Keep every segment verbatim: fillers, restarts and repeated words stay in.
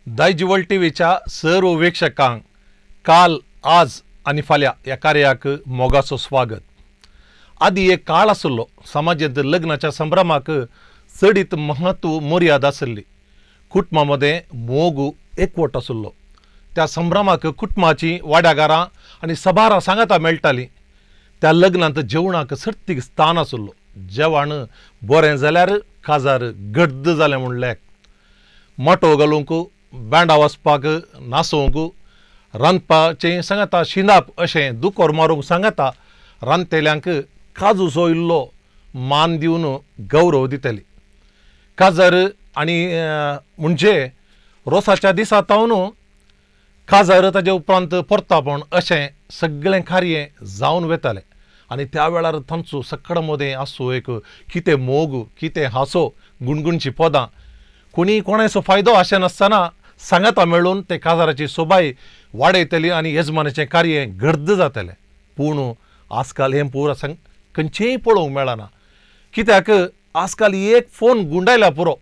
दायजिवल्ड टीव्हीच्या सर्व वीक्षकांक काल आज आणि फाल्या या कार्याक मोगाचो स्वागत. आदी एक काळ आसलो समाजांत लग्नाच्या संभ्रमाक चडीत महत्व मर्यादा आसली. कुटुंबा मदें मोग एकवट आसलो. त्या संभ्रमाक कुटुंबाची वाड्यागारां आनी सबारां सांगाता मेळटालीं. त्या लग्नांत जेवणाक सर्तीक स्थान आसलो. जेवण बरें जाल्यार काजार गड्ड जालें म्हणल्यार मोटो घालूंक बँडा वचपाक नाचोवंक रांदपाचें सांगाता शिंदाप अशें दुकोर मारूंक सांगाता रांदतेल्यांक काजूचो इल्लो मान दिवन गौरव दितली. काजार आनी म्हणजे रोसाच्या दिसा तावन काजार ताजे उपरांत परतापण अशें सगळें कार्य जावन वतालें. आनी त्या वेळार तांचो सक्कड मदें आसूं एक कितें मोग कितें हांसो गुणगुणची पदां कोणी कोणाचो फायदो अशें नासतना सांगाता मेळून ते काजाराची सोबाय वाडयतली आनी येजमानाचें कार्य गर्द जातलें. पूण आजकाल हें पुरो सांग खंयचेंय पळोवंक मेळना. कित्याक आजकाल एक फोन गुंडायला पुरो.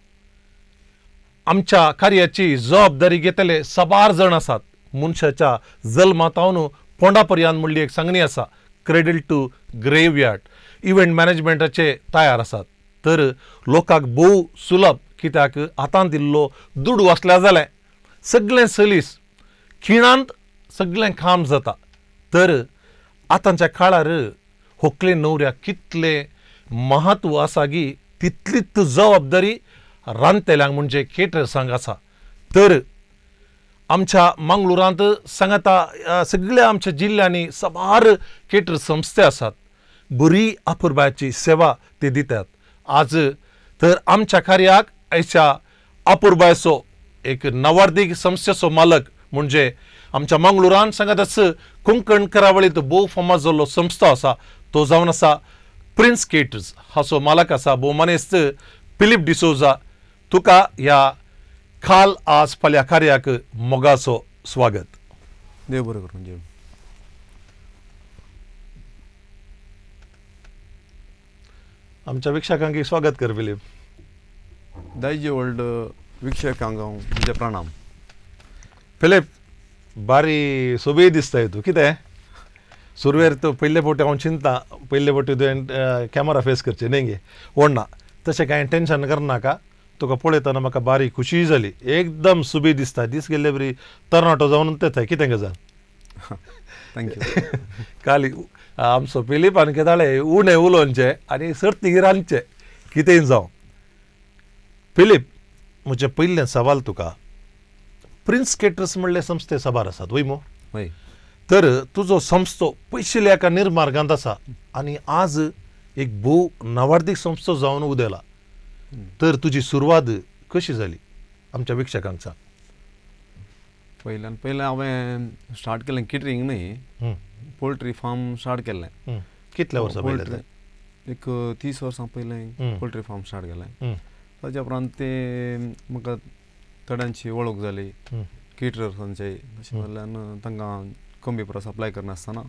आमच्या कार्याची जबाबदारी घेतले सबार जण आसात. मनशाच्या जल्मातावन पोंडा पर्यंत म्हणली एक सांगणी आसा क्रेडल टू ग्रेवयार्ड. इव्हेंट मॅनेजमेंटाचे तयार आसात. तर लोकांक भोव सुलभ कित्याक हातांत दिल्लो दूड वाचल्या जाल्यार सगळें सलीस खिणांत सगळें काम जाता. तर आतांच्या काळार व्हंकले न्हवऱ्याक कितलें महत्व आसा गी तितलीच जबाबदारी रांदतेल्यांक म्हणजे केटरर्सांक आसा. तर आमच्या मंगळुरांत सांगाता सगळ्या आमच्या जिल्ल्यांनी सबार केटर संस्थे आसात. बरी अपुरबायची सेवा ते दितात. आज तर आमच्या कार्याक आयच्या अपुरबायचो एक नवार्दीक संस्थेचो मालक म्हणजे आमच्या मंगळुरान सांगात कोंकण करावळीत भोव फामाद जाल्लो संस्था आसा तो जावन आसा प्रिन्स केटर्स. हाचो मालक आसा भोव मनेस्त फिलिप डिसोजा. तुका ह्या काल आज फाल्या कार्याक मोगाचो स्वागत. देव बरें करूं. देव आमच्या वीक्षकांक स्वागत कर फिलिप. दायजिवल्ड वीक्षकांक म्हजे प्रणाम. फिलिप बारी सोबी दिसताय तूं. कितें सुरवेर तूं पयले फावटी हांव चिंता पयले फावटी तुवें कॅमेरा फेस करचें न्ही गे ओडना तशें कांय टेन्शन करनाका. तुका पळयतना म्हाका बारी खुशी जाली. एकदम सुबी दिसता. दीस गेल्ले बरी तरणाटो जावन ते थंय कितें गजाल. थँक्यू. काली आमचो फिलिप आनी केदाळे उणें उलोवचें आनी सर्ती रांदचें कितेंय जावं. फिलिप म्हजें पयलें सवाल तुका प्रिन्स केटर्स म्हणले संस्थे सबार आसात वय मो. हय. तर तुजो संस्थो पयशिल्ल्या एका निर्मार्गांत आसा आनी आज एक भोव नवार्दीक संस्थो जावन उदेला. तर तुजी सुरवात कशी जाली आमच्या वीक्षकांक सांग. पयल्यान पयलें हांवें स्टार्ट केलें केटरिंग न्ही पोल्ट्री फार्म स्टार्ट केल्लें. कितल्या वर्सां पयलें? एक तीस वर्सां पयलें पोल्ट्री फार्म स्टार्ट केलें. ताच्या उपरांत ते म्हाका थोड्यांची वळख जाली केटरर्सांची. अशें जाल्ल्यान तांकां कमी प्रायस अप्लाय करनासतना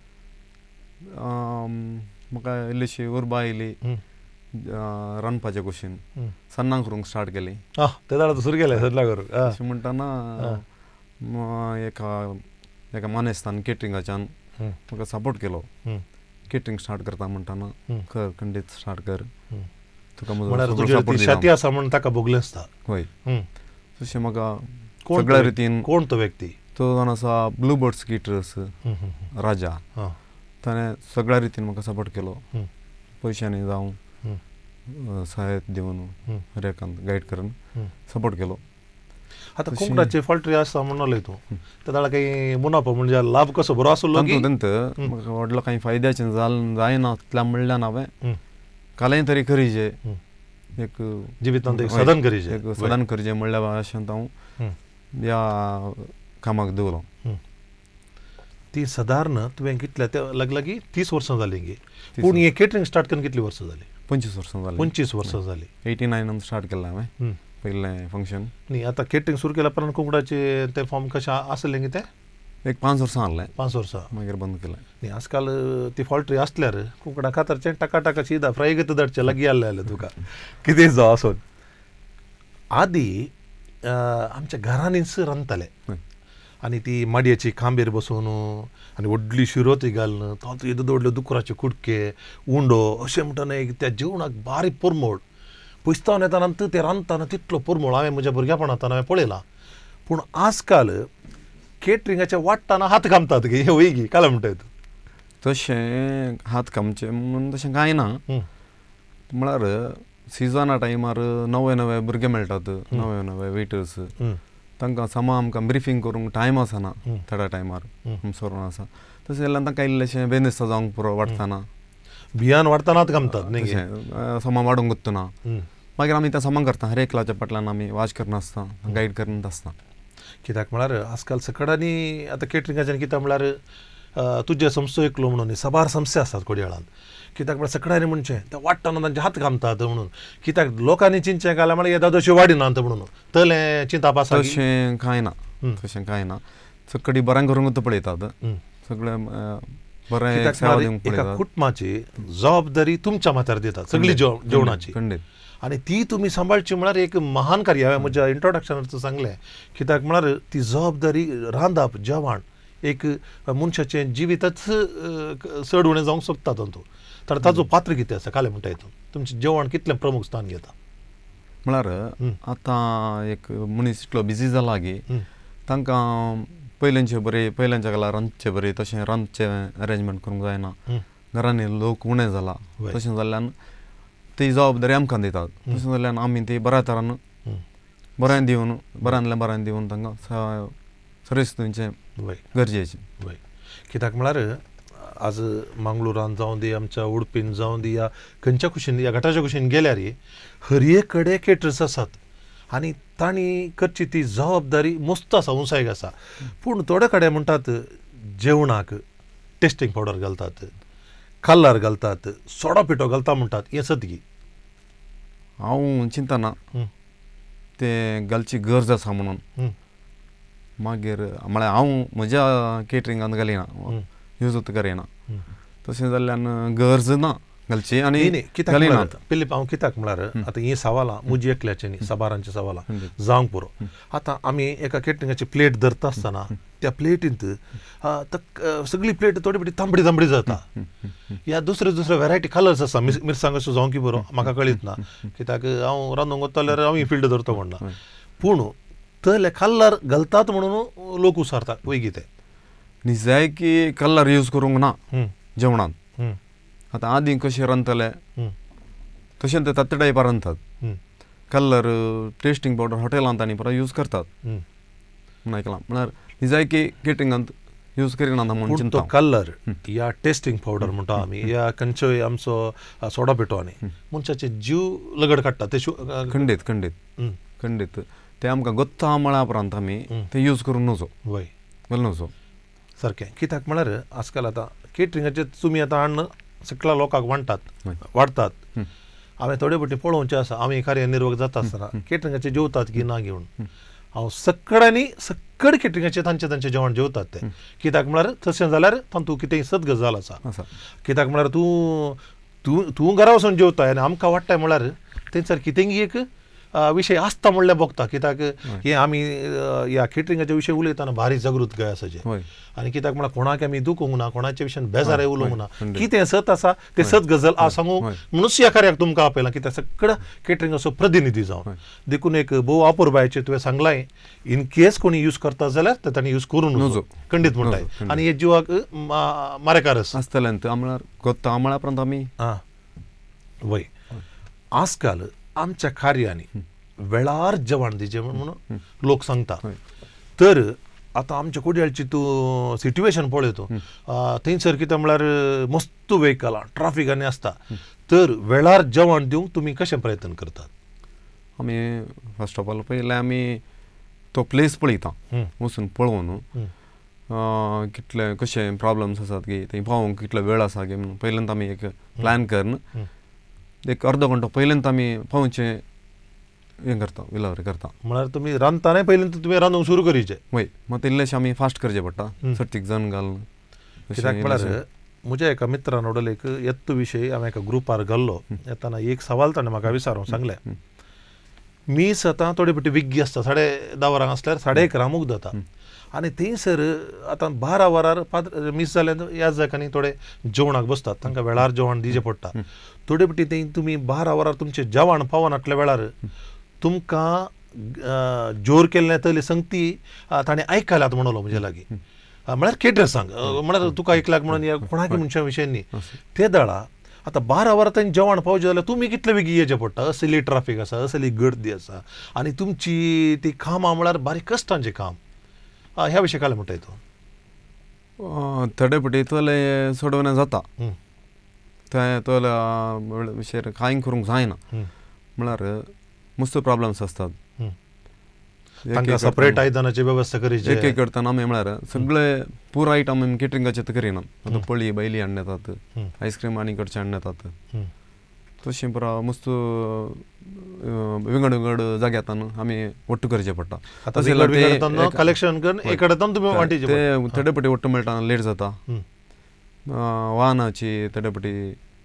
म्हाका इल्लीशी उर्बा येयली रांदपाचे कुशीन सन्नां करूंक स्टार्ट केली. ते दाडा सुरू केलें सन्नां करूंक. अशें म्हणटाना एका एका मानेस्तान केटरिंगाच्यान म्हाका सपोर्ट केलो. केटरिंग स्टार्ट करता म्हणटाना कर खंडीत स्टार्ट कर तुका शाती आसा म्हण ताका भोगलें आसता. हय. तशें म्हाका कोण सगळ्या रितीन कोण तो व्यक्ती तो जावन आसा ब्लू बर्ड्स केटर्स राजा. ताणें सगळ्या रितीन म्हाका सपोर्ट केलो. पयशांनी जावं सहाय्य दिवन रेकांत गायड करून सपोर्ट केलो. आतां कोंकणाचे पोल्ट्री आसता म्हणले तूं त्या दाडा काही मुनाफो म्हणजे लाभ कसो बरो आसलो? तंत म्हाका व्हडलो कांय फायद्याचें जाल जायना तितल्या म्हणल्यान हांवें कालें तरी करीचे एक जिवितांत एक सदन करीचे एक सदन करीचे म्हणल्या अशें हांव ह्या कामाक दवरलो. ती सादारण तुवें कितल्या ते लागलागी तीस वर्सां जालीं गे. पूण हें केटरिंग स्टार्ट करून कितलीं वर्सां जालीं? पंचवीस वर्सां जालीं. पंचवीस वर्सां जालीं. एटी नायनान स्टार्ट केल्लें हांवें पयलें फंक्शन. न्ही आतां केटरिंग सुरू केल्या उपरांत कोंकणाचे ते फॉर्म कशें आसलें गे तें? एक पांच वर्सां आहलें. पांच वर्सां मागीर बंद केलें. न्ही आजकाल ती पोल्ट्री आसल्यार कोंकणा खातारचें टाका टाका सीदा फ्राय घेता धाडचें लागीं आसलें जाल्यार तुका कितें जावं आसून. आदी आमच्या घरांनीच रांदताले आणि ती माडयाची खांबेर बसून आणि व्हडली शिरोती घालून तातूंत येदो व्हडले दुकराचे कुडके उंडो अशें म्हणटना एक त्या जेवणाक बारीक परमळ पयसतावन येताना ते रांदतना तितलो परमळ हांवें म्हज्या भुरग्यापणांतान हांवें पळयलां. पूण आजकाल केटरिंगाच्या वाडटाना हात कामतात गे हे वय गी काल म्हणटात तशें हात कामचे म्हणून तशें कांय ना. म्हळ्यार सिजना टायमार नवे नवे भुरगे मेळटात, नवे नवे वेटर्स, तांकां समा आमकां ब्रिफींग करूंक टायम आसना थोड्या टायमार सरून आसा. तशें जाल्यार तांकां इल्लेशें बेनिस्ता जावंक पुरो वाडटाना भियान वाडटाना हात कामतात न्ही समा वाडूंक गुत्तना मागीर आमी तें समा करता. हर एकल्याच्या फाटल्यान आमी वाज करना आसता, गायड करना आसता. कित्याक म्हळ्यार आजकाल सकडांनी आतां केटरिंगाच्यान कित्याक म्हळ्यार तुजे संस्थो एकलो म्हणून साबार संस्थे आसतात कोडयाळान. कित्याक म्हळ्यार सकडांनी म्हणचें तें वाडटाना तांचे हात कामतात म्हणून. कित्याक लोकांनी चिंतचें काल्यार म्हळ्यार येदा तशें वाडिनात म्हणून तले चिंताप आसा तशें कांय ना. तशें कांय ना. सकडी बरें करूंक पळयतात, सगळें बरें सेवा दिवंक पळयतात. एका कुटुंबाची जबाबदारी तुमच्या माथ्यार दितात सगळी जेवणाची आणि ती तुमी सांबाळची म्हळ्यार एक महान कार्य. हांवें म्हज्या इंट्रोडक्शनांत सांगलें. कित्याक म्हळ्यार ती जबाबदारी रांदप जेवण एक मनशाचें जिवितच चड उणें जावंक सोदता तातूंत. तर ताजो पात्र कितें आसा काले म्हणटा हितून तुमचें जेवण कितलें प्रमुख स्थान घेता? म्हळ्यार आतां एक मनीस इतलो बिजी जाला की तांकां पयलींचे बरें पयलींच्या काळार रांदचे बरें तशें रांदचें अरेंजमेंट करूंक जायना. घरांनी लोक उणें जाला. तशें जाल्ल्यान ती जबाबदारी आमकां दितात. तशें जाल्ल्यान आमी ती बऱ्या तरान बरें दिवन बऱ्यांतल्या बरें दिवन तांकां सर्विस गरजेचें. कित्याक म्हळ्यार आज मंगळुरान जावं दी आमच्या उडपीन जावं दी या खंयच्या कुशीन या गटाच्या कुशीन गेल्यार हर एक कडेन केटर्स आसात आनी तांणी करची ती जबाबदारी मस्त आसा, उंचायक आसा. पूण थोडे कडेन म्हणटात जेवणाक टेस्टिंग पावडर घालतात, कलर घालतात, सोडा पिठो घालता म्हणटात. हें सतगी? हांव चिंतना तें घालची गरज आसा म्हणून. मागीर म्हळ्यार हांव म्हज्या केटरिंगांत घालिना, यूजूच करिना. तशें जाल्ल्यान गरज ना घालची आनी घालिनात. पयलीं हांव कित्याक म्हळ्यार आतां हीं सवालां म्हजी एकल्याचीं न्ही, साबारांची सवालां जावंक पुरो. आतां आमी एका केटरिंगाची प्लेट धरता आसतना त्या प्लेटींत सगळी प्लेट थोडी बडी तांबडी तांबडी जाता. ह्या दुसरे दुसरे वेरायटी कलर्स आसा. मिरसांग अश्यो जावंक पुरो म्हाका कळीत ना. कित्याक हांव रांदूंक वता जाल्यार हांव फील्ड धरता म्हणना. पूण थंय कलर घालतात म्हणून लोक उसारतात वय कितें? न्ही जाय की कलर यूज करूंक ना जेवणांत. आतां आदीं कशें रांदताले तशें ते ताते टायपार रांदतात. कलर टेस्टिंग पावडर हॉटेलांत आनी परत यूज करतात म्हूण आयकलां. म्हळ्यार न्ही जाय की केटरिंगांत यूज करिनात म्हणून चिंता. कलर या टेस्टिंग पावडर म्हणटा आमी या खंयच्योय आमचो सोडा पिठो न्ही मनशाचे जीव लगड काडटा. ते खंडीत खंडीत खंडीत ते आमकां गोत्ता म्हळ्या उपरांत आमी ते यूज करूंक नजो वय घालूं नजो. सारकें. कित्याक म्हळ्यार आजकाल आतां केटरिंगाचें तुमी आतां अन्न सगळ्या लोकांक वाडटात वाडटात. हांवें थोडे फावटी पळोवचें आसा. आमी कार्यानिर्वाहक जाता आसतना केटरिंगाचें जेवतात की ना घेवन हांव सगळ्यांनी सकड केटरिंगाचें तांचें तांचें जेवण जेवतात ते. कित्याक म्हळ्यार तशें जाल्यार तातूंत कितेंय सत गजाल आसा. कित्याक म्हळ्यार तूं तूं तूं घरा वचून जेवताय आनी आमकां वाडटाय म्हळ्यार थंयसर कितेंय एक विशय आसता म्हणल्यार बगता. कित्याक हे आमी ह्या केटरिंगाच्या विशय उलयतना भारी जागृत गोंय आसा जे. आनी कित्याक म्हळ्यार कोणाक आमी दुखोवंक ना, कोणाच्या विशयान बेजारे उलोवंक ना. कितें सत आसा तें सत गजाल आ सांगूंक म्हणूच ह्या कार्याक तुमकां आपयलां. कित्याक सगळ्या केटरिंगाचो प्रतिनिधी जावन देखून एक भोव अपुरबायेचें तुवें सांगलाय इन केस कोणी यूज करता जाल्यार ते तांणी यूज करूं नजो खंडीत म्हणटाय. आनी हे जिवाक मारेकार आसतलें म्हळ्यार गोत्ता म्हळ्या उपरांत आमी वय. आजकाल आमच्या कार्यांनी वेळार जेवण दिजें म्हणून लोक सांगता. तर आतां आमच्या कोडयाळची तूं सिट्युएशन पळय तूं थंयसर कितें म्हळ्यार मस्त वेहिकलां ट्राफीक आनी आसता. तर वेळार जेवण दिवंक तुमी कशें प्रयत्न करतात? आमी फर्स्ट ऑफ ऑल पयलें आमी तो प्लेस पळयता वचून पळोवन कितले कशें प्रॉब्लम्स आसात की थंय पावोवंक कितलो वेळ आसा की म्हणून पयलींत आमी एक प्लॅन करून एक अर्द घंटो पयलींत आमी पावोवचें हें करता विलावरी करता. म्हळ्यार तुमी रांदताना पयलीं तुमी रांदूंक सुरू करीचें. वय मात इल्लेशें आमी फास्ट करचें पडटा सटीक जण घालून. कित्याक म्हळ्यार म्हज्या एका मित्रान उडयलें येत्तो विशय हांवें एका ग्रुपार घाल्लो. येताना एक सवाल ताणें म्हाका विचारूंक सांगलें मीस आतां थोडे फावटी विग्गी आसता साडे धा वरांक आसल्यार साडे एकरांक मूग जाता आनी थंयसर आतां बारा वरार पाद्र मीस जाल्यार ह्या जाग्यांनी थोडे जेवणाक बसतात तांकां वेळार जेवण दिवचें पडटा थोडे फावटी थंय तुमी बारा वरार तुमचें जेवण पावनातल्या वेळार तुमकां जोर केल्ले तले संगती ताणें आयकल्यात म्हणलो म्हजे लागीं म्हळ्यार केटरर्सांक म्हळ्यार तुका आयकलाक म्हणून ह्या कोणाकय मनशा विशयी न्ही ते दळा आतां बारा वरां थंय जेवण पावचें जाल्यार तुमी कितले बेगीन येवचें पडटा असली ट्राफीक आसा असली गर्दी आसा आनी तुमची ती कामां म्हळ्यार बारीक कश्टांचें काम ह्या विशयी काय म्हणटाय तूं थोडे फावटी तोले सोडवणें जाता ते तोल्या विशयार कांय करूंक जायना म्हळ्यार मस्त प्रॉब्लम्स आसतात तांकां सपरेट आयदनाची वेवस्था करची एक एक करतना आमी म्हळ्यार सगळे पुरो आयटम आमी केटरिंगाचे करिनात आतां पळी बैली हाडून येतात आयस्क्रीम आनी कडचे हाडून येतात तशें पुरो मस्त विंगड विंगड जाग्यातान आमी वट्ट करचें पडटा कलेक्शन करून एक कडेन तुमी वांटेचें ते थोडे फावटी वट्ट मेळटा लेट जाता वाहनाची थोडे फावटी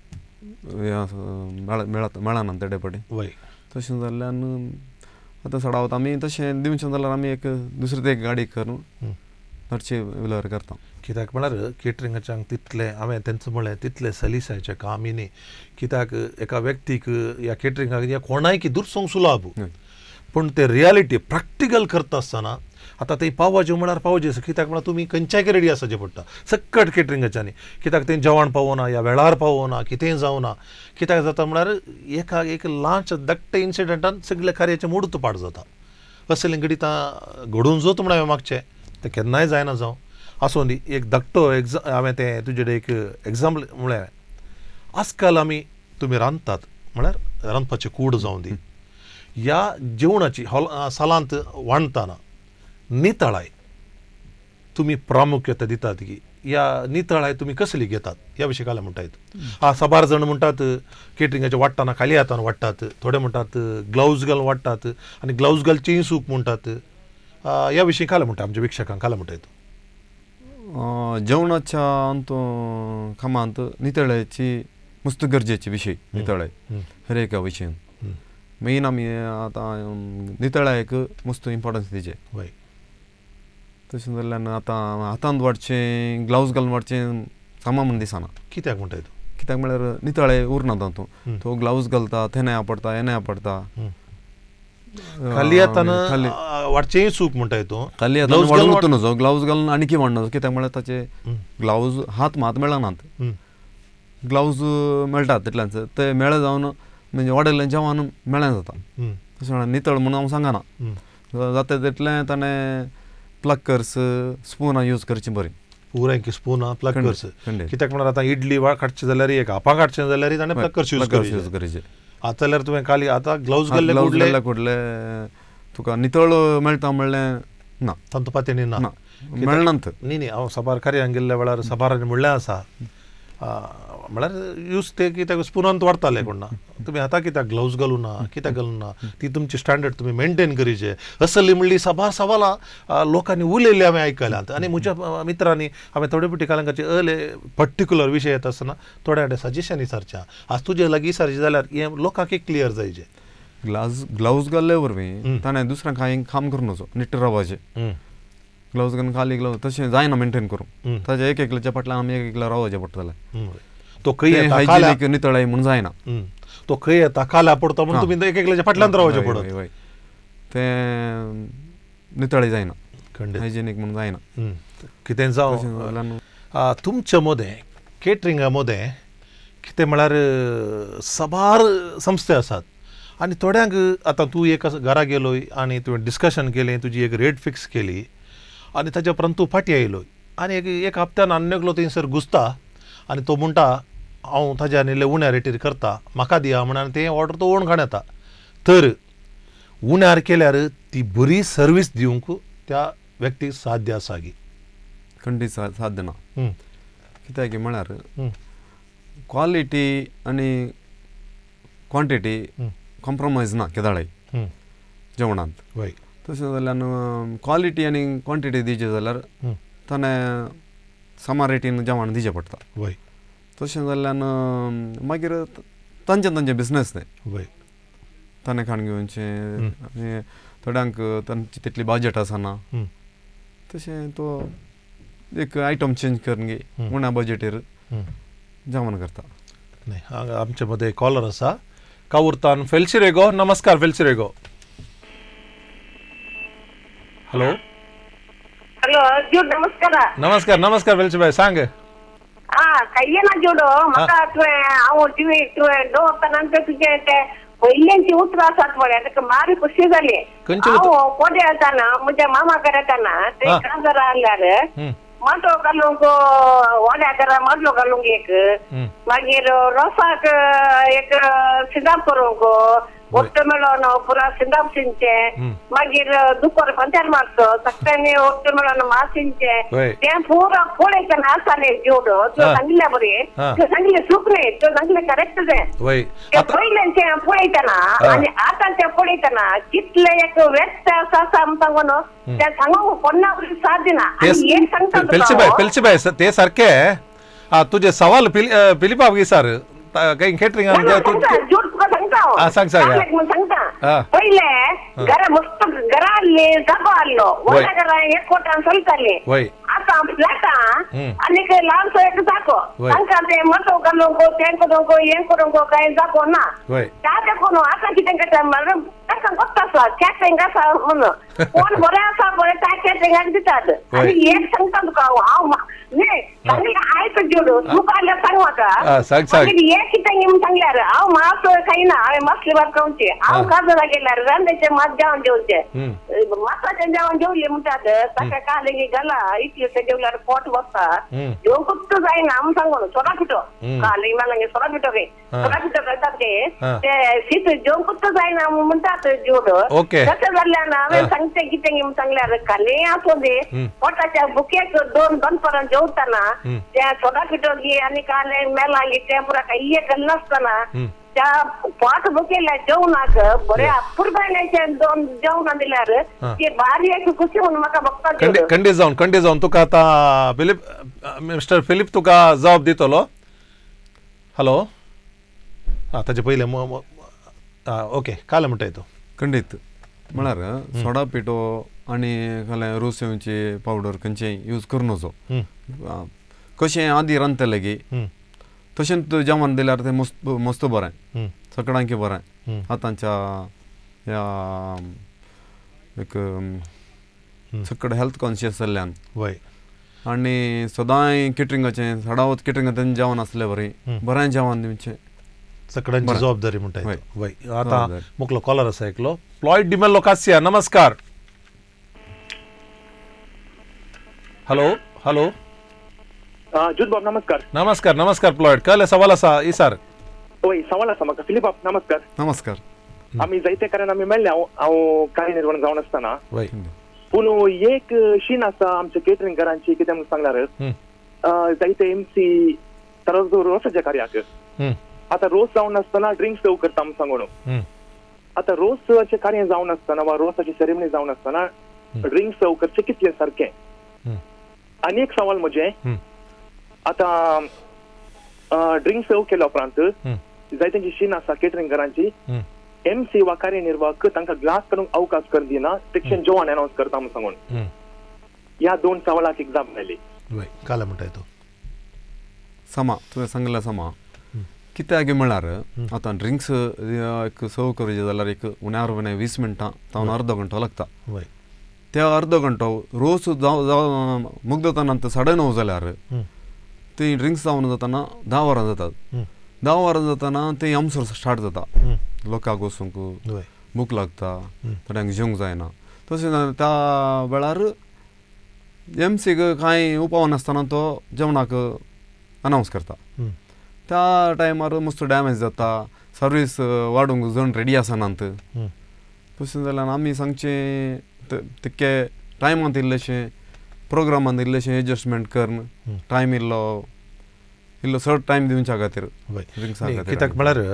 मेळना थोडे फावटी तशें जाल्ल्यान आतां सडावत आमी तशें दिवचें जाल्यार आमी एक दुसरी ते एक गाडी करून हरची विलर करता कित्याक म्हळ्यार केटरिंगाच्याक तितलें हांवें तेंचें म्हळें तितलें सलिसायचें काम न्ही कित्याक एका व्यक्तीक ह्या केटरिंगाक या कोणायकी दुरसोंक सुलाभ पूण ते रियालिटी प्रॅक्टिकल करता आसतना आतां थंय पावोवचें म्हळ्यार पावचें आसा कित्याक म्हळ्यार तुमी खंयच्याय रेडी आसचें पडटा सक्कट केटरिंगाच्यांनी कित्याक थंय जेवण पावना या वेळार पावना कितेंय जावना कित्याक जाता म्हळ्यार एका एक ल्हानशे धाकटे इन्सिडंटान सगळे कार्याचें मुडूत पाड जाता असलें घडीत घडोवन जोत म्हण हांवें मागचें तें केन्नाय जायना जावं आसूं न्ही एक धाकटो एग्जा हांवें तें तुजे कडेन एक एग्जाम्पल म्हळ्यार आजकाल आमी तुमी रांदतात म्हळ्यार रांदपाचें कूड जावं दी ह्या जेवणाची हॉल सालांत वांडटाना नितळाय तुमी प्रामुख्यता दितात की ह्या नितळाय तुमी कसली घेतात ह्या विशयी काय म्हणटात हा सबार जाण म्हणटात केटरिंगाचे वाडटाना खाली हातान वाडटात थोडे म्हणटात ग्लावज घालून वाडटात आनी ग्लावज घाल चेंज सूक म्हणटात ह्या विशयी काय म्हणटा आमच्या विक्षकांक काय म्हणटात जेवणाच्या अंत कामांत नितळायची मस्त गरजेची विशय नितळाय हर एका विशयान मेन आमी आतां नितळायक मस्त इम्पॉर्टन्स दिवचें तशें जाल्ल्यान आतां हातांत वाडचें ग्लावज घालून वाडचें कामां म्हण दिसना कित्याक म्हणटाय तूं कित्याक म्हळ्यार नितळाय उरना तातूंत तो ग्लावज घालता तेन्नाय आपडता हेन्नाय आपडता खाली हातान वाडचेंय सूक म्हणटाय तूं खाली हातान वाडूंक वचूं नजो ग्लावज घालून आनीक वाडना कित्याक म्हळ्यार ताचे ग्लावज हात मात मेळनात ग्लावज मेळटात तितल्यानच ते मेळ जावन म्हणजे वाडयल्लें जेवण मेळ्ळें जाता तशें म्हळ्यार नितळ म्हणून हांव सांगना जाता तितलें ताणें प्लकर्स स्पूनां यूज करचीं बरीं पुराय स्पूनां प्लकर्स कित्याक म्हळ्यार आतां इडली वा काडचें जाल्यार एक हापा काडचें जाल्यार ताणें प्लकर्स यूज करचें आतां जाल्यार तुवें खाली आतां ग्लावज घाल्ले घातले कुडले तुका नितळ मेळटा म्हणलें ना तांतू पातेंनी ना मेळनात न्ही न्ही हांव सबार कार्यांक गेल्ल्या वेळार सबारान म्हणलें आसा म्हळ्यार यूज ते कित्याक स्पुनांत वाडटाले कोण ना तुमी आतां कित्याक ग्लावज घालूं ना कित्याक घालूं ना ती तुमची स्टँडर्ड तुमी मेंटेन करीचे असली म्हणली सबार सवालां लोकांनी उलयल्ली हांवें आयकल्यांत आनी म्हज्या मित्रांनी हांवें थोडे फावटी कालंकाचे अले पर्टिक्युलर विशय येता आसतना थोड्या कडेन सजेशन विचारचें आज तुजे लागीं विचारचें जाल्यार हें लोकांक एक क्लियर जायचें ग्लावज ग्लावज घाल्ले वरवीं ताणें दुसऱ्यांक कांय काम करूं नजो नीट रावपाचें ग्लावज घालून खाली ग्लावज तशें जायना मेंटेन करूंक ताच्या एक एकल्याच्या फाटल्यान आमी एक एकल्या रावचें पडटलें तो खंय येता नितळाय म्हूण जायना तो खंय येता काला पडता म्हणून तुमी एक एकल्याच्या फाटल्यान रावचें पडत तें नितळाय जायना हायजेनीक म्हणून जायना कितें जावं तुमच्या मदें केटरिंगा मदें कितें म्हळ्यार सबार संस्थे आसात आनी थोड्यांक आतां तूं एक घरा गेलोय आनी तुवें डिस्कशन केलें तुजी एक रेट फिक्स केली आनी ताच्या उपरांत तूं फाटीं आयलोय आनी एक एक हप्त्यान आनी एकलो थंयसर घुसता आनी तो म्हणटा हांव ताज्या आनी उण्या रेटीर करता म्हाका दिया म्हणून तें ऑर्डर तो ओण येता तर उण्यार केल्यार ती बरी सर्वीस दिवंक त्या व्यक्तीक साध्य आसा गी खंडीत साध्य ना कित्याक म्हळ्यार क्वॉलिटी आनी क्वॉन्टिटी कॉम्प्रोमायज ना केदाळाय जेवणांत तशें जाल्यार क्वॉलिटी आनी क्वॉन्टिटी दिवचे जाल्यार ताणें समा रेटीन जेवण दिवचें पडटा वय तशें जाल्यार मागीर तांचें तांचें बिजनेस तें वय ताणें खाण घेवनचें आनी थोड्यांक तांची तितली बजेट आसना तशें तो एक आयटम चेंज करून घे उण्या बजेटीर जेवण करता नाही आमचे मध्ये कॉलर आसा कावुर्तान फेल्सिरेगो नमस्कार फेल्सिरेगो हॅलो हॅलो जूड नमस्कार नमस्कार नमस्कार फेल्सिबाई सांग हा काही ना जोडो म्हाका तुवें हांव टीव्ही तुवें दवरताना तुजें तें पयलींची उतरां आसात पळय ताका मारी खुशी जाली हांव कोडे येताना म्हज्या मामा कडेन येताना ते कांजरा आहल्यार माटो घालूंक वड्या करा मदलो घालूंक एक मागीर रोसाक एक सिदाप करूंक ಒಟ್ಟು ಮೇಳೋನು ಪುರಾ ಸಿಂದಾಪ್ಸಿಂಚೆ ಮಾಗೀರ್ ದುಪ್ಪರ ಪಂಚಾರ ಮಾಡ್ತು ಸಕ್ಕನೆ ಒಟ್ಟು ಮೇಳೋನು ಮಾಸಿಂಚೆ ಏನ್ ಪೂರ ಪೋಳೈತನ ಆಸಾನೆ ಜೋಡು ಸಂಗಿಲೆ ಬರೀ ಸಂಗಿಲೆ ಸೂಕ್ರೆ ಸಂಗಿಲೆ ಕರೆಕ್ಟ್ ಇದೆ ಪೊಯ್ಲೆಂಚೆ ಪೋಳೈತನ ಆತಂತೆ ಪೋಳೈತನ ಕಿತ್ಲೆ ಯಾಕ ವ್ಯಕ್ತ ಸಾಸ ಅಂತಂಗೋನು ಸಂಗವು ಕೊನ್ನ ಸಾಧ್ಯನ ಏನ್ ಸಂತ पेल्सिबाई पेल्सिबाई ते सारखे तुझे सवाल पिलिपावगी सर काही केटरिंग सांग सांग पहिले घर मस्त घराली जागो आलो मोठ्या घरा एक कोटा चलताली आता फ्लॅट आणि काही लहान एक जागो तांकां ते मटो घालूंक तें करूंक हें करूंक काय जागो ना त्या देखून आता कितें करता तांकां गोश्ट आसा कॅटरिंग आसा म्हणून कोण बरें आसा बरें त्या कॅटरिंगाक दितात आनी एक सांगता तुका हांव न्ही सांगलें आयत जोडू तुका जाल्यार सांग म्हाका एक कितें म्हणून सांगल्यार हांव मास खायना हांवें मासली भात खावची हांव काजरा गेल्यार रांदचें मात जेवण जेवचें मासाचें जेवण जेवलें म्हणटात ताका काले घाला इतलें जेवल्यार पोट बसता जेवंकूच जायना म्हूण सांगून सोडा पिठो काले मालांगे सोडा पिठो घे सोडा पिठो करतात ते ते शीत जेवंकूच जायना म्हूण म्हणटात जोड तशें जाल्यार हांवें सांगचें कितें म्हणून सांगल्यार काले आसूं दे पोटाच्या बुकेक दोन दनपारां जेवतना त्या सोडा पिठो घे आनी काले मेलांगे तें पुरा काही एक नासतना त्या पाट बुकेल्या जेवणाक बऱ्या पुरबायण्याचे दोन जेवणां दिल्यार ते भारी एक खुशी म्हणून म्हाका बघता खंडीत जावन खंडीत जावन तुका आतां फिलीप मिस्टर फिलीप तुका जबाब दितलो हॅलो हा ताचे पयले ओके काल म्हणटाय तो खंडीत म्हळ्यार सोडा पिठो आनी काले रोसयेवची पावडर खंयचेय यूज करूं नजो कशें आदी रांदतले गी तशें जेवण दिल्यार तें मस्त मस्त बरें सगळ्यांक बरें आतांच्या ह्या एक सगळे हेल्थ कॉन्शियस जाल्ल्यान आनी सदांय केटरिंगाचें सदांच केटरिंगाचें जेवण आसलें बरें बरें जेवण दिवचें सगळ्यांची जबाबदारी म्हणटा वय आतां मुकलो कॉलर आसा एकलो फ्लॉयड डिमेलो कासिया नमस्कार हॅलो हॅलो जूद बाब नमस्कार नमस्कार नमस्कार फ्लॉयड कहले सवाल आसा ई सर ओय सवाल आसा म्हाका फिलीप बाब नमस्कार नमस्कार आमी जायते कारण आमी मेळ्ळे हांव हांव कार्यनिर्वहण जावन आसतना पूण एक शीन आसा आमच्या केटरिंग घरांची कितें म्हणून सांगल्यार जायते एमसी तर रोसाच्या कार्याक आतां रोस जावन आसतना ड्रिंक्स सर्व करता म्हणून सांगून आतां रोसाचें कार्य जावन आसतना वा रोसाची सेरेमनी जावन आसतना ड्रिंक्स सर्व करचें कितलें सारकें आनी एक सवाल म्हजें आतां ड्रिंक्स सर्व केल्या उपरांत जायत्यांची शीन आसा केटरिंग घरांची एमसी वा कार्यनिर्वाहक तांकां ग्लास काडूंक अवकाश कर दिना तेक्षेन जेवण अनाउन्स करता म्हणून सांगून ह्या दोन सवालाक एक जाप मेळ्ळी काल म्हणटाय तो समा तुवें सांगलें समा कित्याक म्हळ्यार आतां ड्रिंक्स एक सर्व करचे जाल्यार एक उण्यार उणें वीस मिनटां जावन अर्दो घंटो लागता त्या अर्दो घंटो रोस जावन मुग जाताना साडे णव जाल्यार ती ड्रिंक्स जावन जाताना धा वरां जातात धा वरां जाताना ते आमसर स्टार्ट जाता लोकांक वचूंक भूक लागता थोड्यांक जेवंक जायना तशें त्या वेळार एमसीक कांय उपाव नासतना तो जेवणाक अनाउन्स करता त्या टायमार मस्त डॅमेज जाता सर्वीस वाडूंक जण रेडी आसनात तशें जाल्यार आमी सांगचें तितके टायमांत इल्लेशें प्रोग्रामांत इल्लेशें एडजस्टमेंट करून टायम इल्लो इल्लो चड टायम दिवच्या खातीर कित्याक म्हळ्यार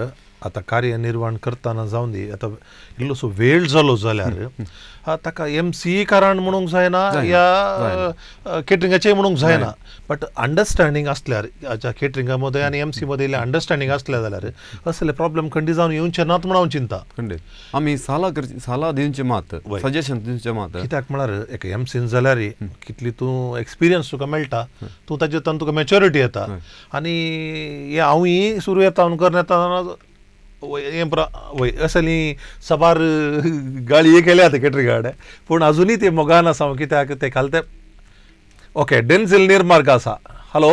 आता कार्यनिर्वहण करताना जाऊन दी आता इल्लोसो वेळ जालो जाल्यार ताका एम सी कारण म्हणूंक जायना या केटरिंगाचे म्हणूंक जायना बट अंडरस्टँडींग असल्यार केटरिंगा मदें आनी एम सी मदें अंडरस्टँडींग असल्या जाल्यार असले प्रॉब्लेम खंडी जावन येवचे नात म्हणून हांव चिंता खंडीत आमी साला करची साला दिवचे मात सजेशन दिवचे मात कित्याक म्हळ्यार एक एम सीन जाल्यार कितली तूं एक्सपिरियन्स तुका मेळटा तूं ताजे तान तुका मॅच्युरिटी येता आनी हे हांवूय सुरू येता करन येता वय असली सबार गाळये केल्या ते केटरिंगाडे पूण अजुनूय ते मोगान आसा कित्याक ते खालते ओके डेन्झिल निर्मार्ग आसा हॅलो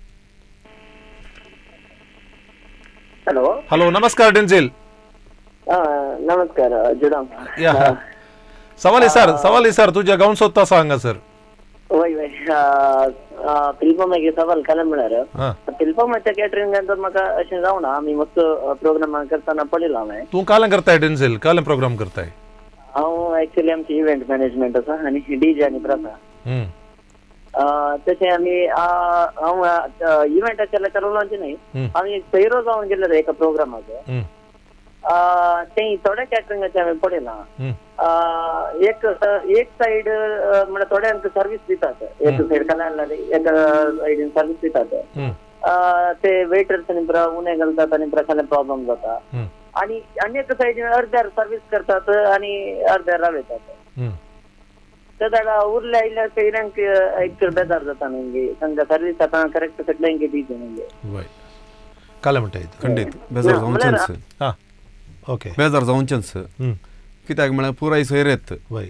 हॅलो हॅलो नमस्कार डेन्झिल नमस्कार जुडाम या सवाली सर सवाली सर तुझ्या गांवन सोदता सांगा सर वय वय फिल्माचे सवाल काय म्हळ्यार फिल्माच्या कॅटरिंगांत म्हाका अशें जावना आमी मस्त प्रोग्राम करताना पळयलां हांवें तूं कालें करताय डेन्झिल कालें प्रोग्राम करताय हांव एक्चुअली आमची इव्हेंट मॅनेजमेंट आसा आनी डीजे आनी प्रथा तशें आमी हांव इव्हेंटाच्या लेक्चरांचे न्ही आमी सैरो जावन गेले एका प्रोग्रामाक ते थोड्या कॅटरिंगाचे हांवें पळयलां एक एक सायड म्हळ्यार थोड्यांक सर्वीस दितात एक सायड काल्यार एका सायडीन सर्वीस दितात ते वेटर्स आनी पुरा उणे घालतात आनी पुरा कसले प्रॉब्लेम जाता आनी आनी एका सायडीन अर्द्यार सर्वीस करतात आनी अर्द्यार रावयतात ते जाल्यार उरल्या आयल्या सायड्यांक एक बेजार जाता न्ही तांकां सर्वीस आतां करेक्ट सगळ्यांक दिवचे न्ही कालें म्हणटा खंडीत बेजार जावचेंच ओके बेजार जावचेंच कित्याक म्हळ्यार पुराय सैर येत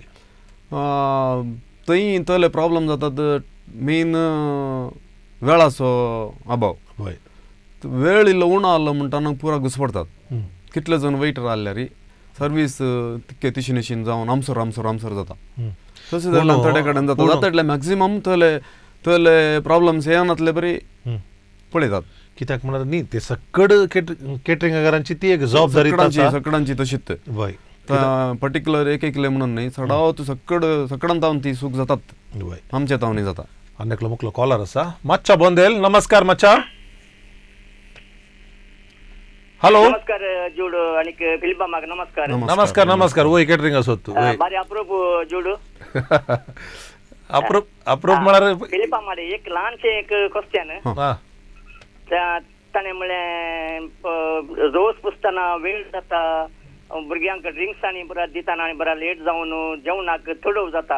थंय तले प्रॉब्लेम जातात मेन वेळाचो अभाव वेळ इल्लो उणो आसलो म्हणटाना पुरा घुसपडतात कितले जण वेटर आसल्यार सर्वीस तितके तिशीनशीन जावन आमसोर आमसोर आमसोर जाता तशें जाल्यार थोडे कडेन जाता जाता मॅक्झिमम तले तले प्रॉब्लेम्स येनातले बरी पळयतात कित्याक म्हळ्यार न्ही ते सकड केटरिंगारांची ती एक जबाबदारी सकडांची तशीच पर्टिक्युलर एक एकले म्हणून न्ही सडाव तूं सकड सकडान तावन ती सूख जातात आमच्या तावनी जाता आनी एकलो मुखलो कॉलर आसा मातशा बोंदेल नमस्कार मातशा हॅलो नमस्कार जोड आणि फिल्मा माग नमस्कार नमस्कार नमस्कार वय केटरिंग असोत तू बारी अप्रूप जोड अप्रूप अप्रूप म्हळ्यार फिल्मा माडे एक ल्हानशें एक क्वेश्चन ताणें म्हळ्यार रोज पुसतना वेळ जाता भुरग्यांक ड्रिंक्स आनी बरा दितना आनी बरा लेट जावन जेवणाक थोडो जाता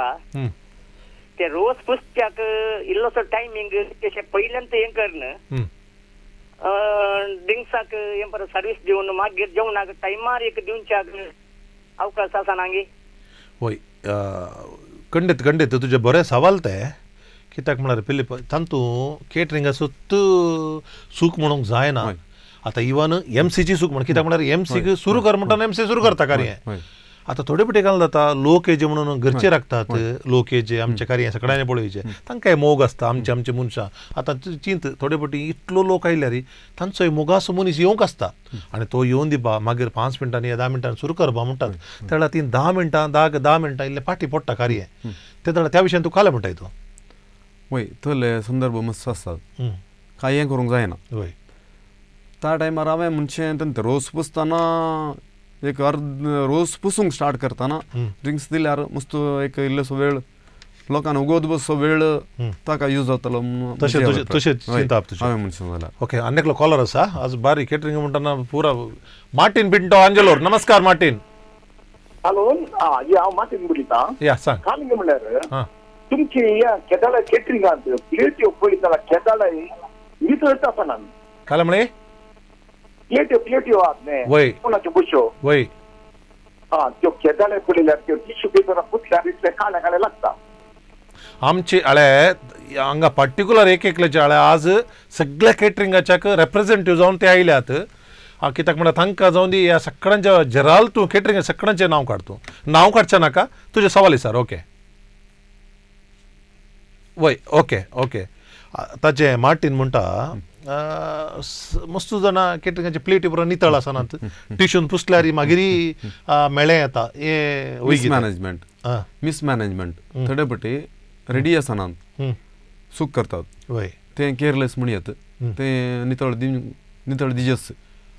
ते रोज पुसत्याक इल्लोसो टायमींग तेशें पयल्यांत हें करन ड्रिंक्साक हें बरें सर्वीस दिवन मागीर जेवणाक टायमार एक दिवच्याक अवकाश आसा नांगी वय खंडीत खंडीत तुजे बरे सवाल ते कित्याक म्हळ्यार पयलीं तातूं केटरिंगा सुद्द सूख म्हणूंक जायना आतां इवन एम सीची सूख म्हण कित्याक म्हळ्यार एम सीक सुरू कर म्हणटा एम सी सुरू करता कार्य आतां थोडे पटी काल जाता लोक एजे म्हणून घरचे राखतात लोक एजे आमचे कार्य सगळ्यांनी पळोवचे तांकांय मोग आसता आमचे आमचे मनशां आतां चिंत थोडे पटी इतलो लोक आयल्यार तांचोय मोगाचो मनीस येवंक आसता आनी तो येवन दिवपा मागीर पांच मिनटांनी धा मिनटांनी सुरू करपा म्हणटात त्या वेळार ती धा मिनटां धा धा मिनटां इल्ले फाटी पडटा कार्य ते वेळार त्या विशयान तूं काले म्हणटाय तो वय तले संदर्भ मस्त आसतात कांय हें करूंक जायना वय त्या टायमार हांवें म्हणचें तेंचे रोस पुसतना एक अर्द रोस पुसूंक स्टार्ट करतना ड्रिंक्स दिल्यार मस्त एक इल्लोसो वेळ लोकांना उगोत बसो वेळ ताका यूज जातलो तशें तशें चिंता हांवें म्हणचें जाल्यार ओके आनी एकलो कॉलर आसा आज बारी केटरिंग म्हणटना पुरा मार्टीन पिंटो आंजेलोर नमस्कार मार्टीन हॅलो हांव मार्टीन उलयतां या सांग काल म्हणल्यार तुमची ह्या केदाळा केटरिंगांत प्लेट्यो पळयता केदाळा नितळटा आसना काल म्हळे प्लेट्यो प्लेट्यो आहात न्ही वय कोणाच्यो बश्यो वय हा त्यो केदाळे पळयल्यार त्यो टिश्यू पेपर पुसल्यार इतले काळे काळे लागता आमचे आळे हांगा पर्टिक्युलर एक एकल्याचे आळे आज सगळ्या केटरिंगाच्याक रेप्रेझेंटेटिव्ह जावन ते आयल्यात कित्याक म्हळ्यार तांकां जावन दी ह्या सगळ्यांच्या जराल तूं केटरिंग सगळ्यांचें नांव काड तूं नांव काडचें नाका तुजे सवाल सर ओके वय ओके ओके ताचे मार्टीन म्हणटा मस्त जाणां केटरिंगाचे प्लेटी बरो नितळ आसनात टिश्यून पुसल्यार मागीर मेळ्ळें येता हें मिसमॅनेजमेंट मिसमॅनेजमेंट थोडे पटी रेडी आसनात सूख करतात वय ते केअरलेस म्हण येत ते नितळ नितळ दिजस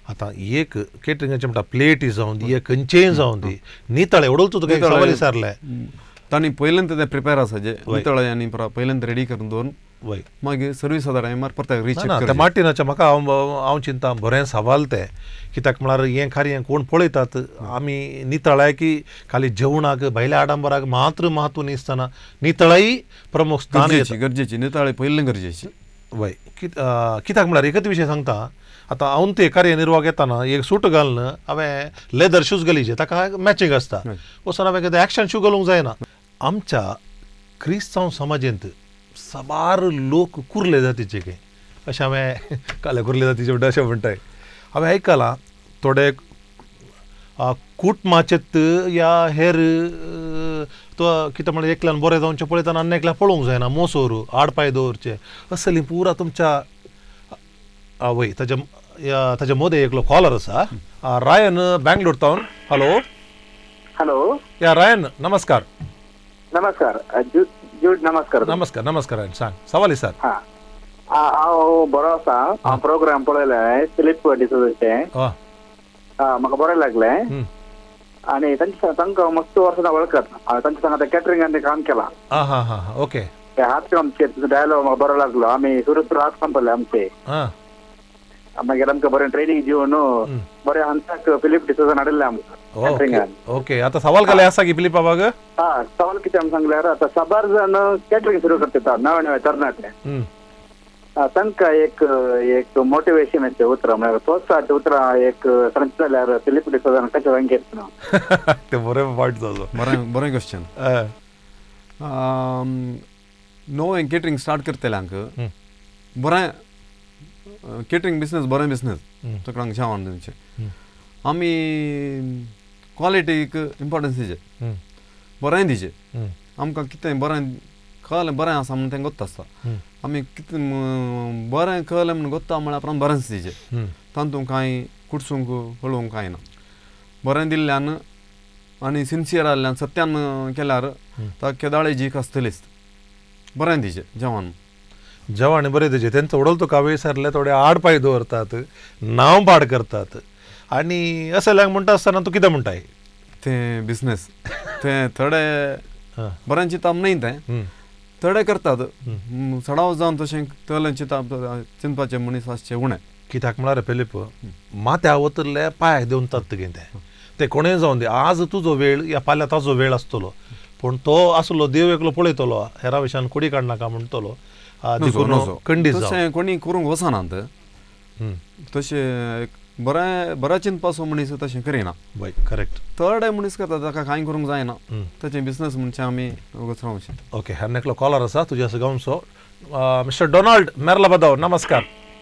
आता एक केटरिंगाचे म्हणटा प्लेटी जावन दी एक खंयचेय जावन दी नितळे उडोल तुका एक सवाल विचारले तांणी पयलेंत ते प्रिपेर आसा जे नितळे आनी पयलेंत रेडी करून दवरून वय मागीर सर्वीस जाता टायमार परत रिचेक ना त्या मार्टिनाच्या म्हाका हांव चिंता बरें सवाल ते कित्याक म्हळ्यार हें खरें हें कोण पळयतात आमी नितळाय की खाली जेवणाक भायल्या आडंबराक मात्र म्हत्व दिसतना नितळाय प्रमुख स्थान गरजेची गरजेची नितळे पयलें गरजेची वय कित्याक म्हळ्यार एकच विशय सांगता आतां हांव ते कार्य निर्वाह येताना एक सूट घालन हांवें लेदर शूज घालीचे ताका मॅचिंग आसता वचून हांवें कितें एक्शन शू घालूंक जायना आमच्या क्रिस्तांव समाजेंत साबार लोक कुर्ले जातीचे के अशें हांवें काले कुर्ले जातीचे म्हणटा अशें म्हणटाय हांवें आयकलां थोडे कूट माचेत या हेर तो कितें म्हणल्यार एकल्यान बरें जावचें पळयतना आनी एकल्याक पळोवंक जायना मोसोर आड पांय दवरचे असली पुरा तुमच्या वय ताच्या ताच्या मदें एकलो कॉलर आसा रायन बँगलोर टावन हॅलो हॅलो या रायन नमस्कार नमस्कार जूड नमस्कार नमस्कार नमस्कार रायन सांग सवाल सर हां हांव बरो आसा हांव प्रोग्राम पळयले फिलीप डिसोजाचे म्हाका बरें लागलें आनी तांचे तांकां मस्त वर्सां वळखत तांचे सांगा कॅटरिंगान ते काम केलां आं हां हां ओके ते हात आमचे डायलॉग म्हाका बरो लागलो आमी सुरत हात संपले आमचे मागीर आमकां बरें ट्रेनिंग दिवन बरें हांगाक फिलीप डिसोजान हाडिल्लें आमकां कॅटरिंगान ओके आता सवाल काय आसा की फिलीप बाबाग हां सवाल कितें आमी सांगल्यार आतां साबार जाण कॅटरिंग सुरू करतात नवे नवे तरणाटे तांकां एक एक मोटिवेशनाचें उतरां म्हळ्यार प्रोत्साहाचें उतरां एक सांगता जाल्यार फिलीप डिसोजान कशें वांगेत ना तें बरें वायट जालो बरें बरें क्वेश्चन नवें कॅटरिंग स्टार्ट करतल्यांक बरें कॅटरिंग बिझनेस बरें बिझनेस तकडांक जेवण दिवचें आमी क्वॉलिटीक इम्पॉर्टन्स दिवचें बरें दिवचें आमकां कितें बरें कळलें बरें आसा म्हूण तें गोत्ता आसता आमी कितें बरें कळलें म्हूण गोत्ता म्हळ्यार उपरांत बरेंच दिवचें तातूंत कांय कुडसूंक हळोवंक कांय ना बरें दिल्ल्यान आनी सिन्सियर जाल्ल्यान सत्यान केल्यार ताका केदाळे जीक आसतलीच बरें दिवचें जेवण जेवण बरें दिवचें तेंचो उडोल तुका विसरले थोडे आड पांय दवरतात नांव पाड करतात आनी असल्यांक म्हणटा आसतना तूं कितें म्हणटाय तें बिझनेस तें थोडे बरें चिंतप न्हय तें थोडे करतात सडाव जावन तशें तलें चिंतप चिंतपाचें मनीस आसचें उणें कित्याक म्हळ्यार फिलीप माथ्या वतरले पांय देंवतात तुगे ते ते कोणेंय जावन दी आज तुजो वेळ या फाल्यां ताजो वेळ आसतलो पूण तो आसलो देव एकलो पळयतलो हेरा विशयान कुडी काडनाका म्हणटलो खंडीत तशें कोणी करूंक वचनात तशें बरें बरें चिंतपाचो मनीस तशें करिना वय करेक्ट थोडे मनीस करता ताका कांय करूंक जायना ताचें बिझनेस म्हणचे आमी वगत रावचें ओके ह्या एकलो कॉलर आसा तुज्या गांवचो मिस्टर डोनाल्ड मेरला बदाव नमस्कार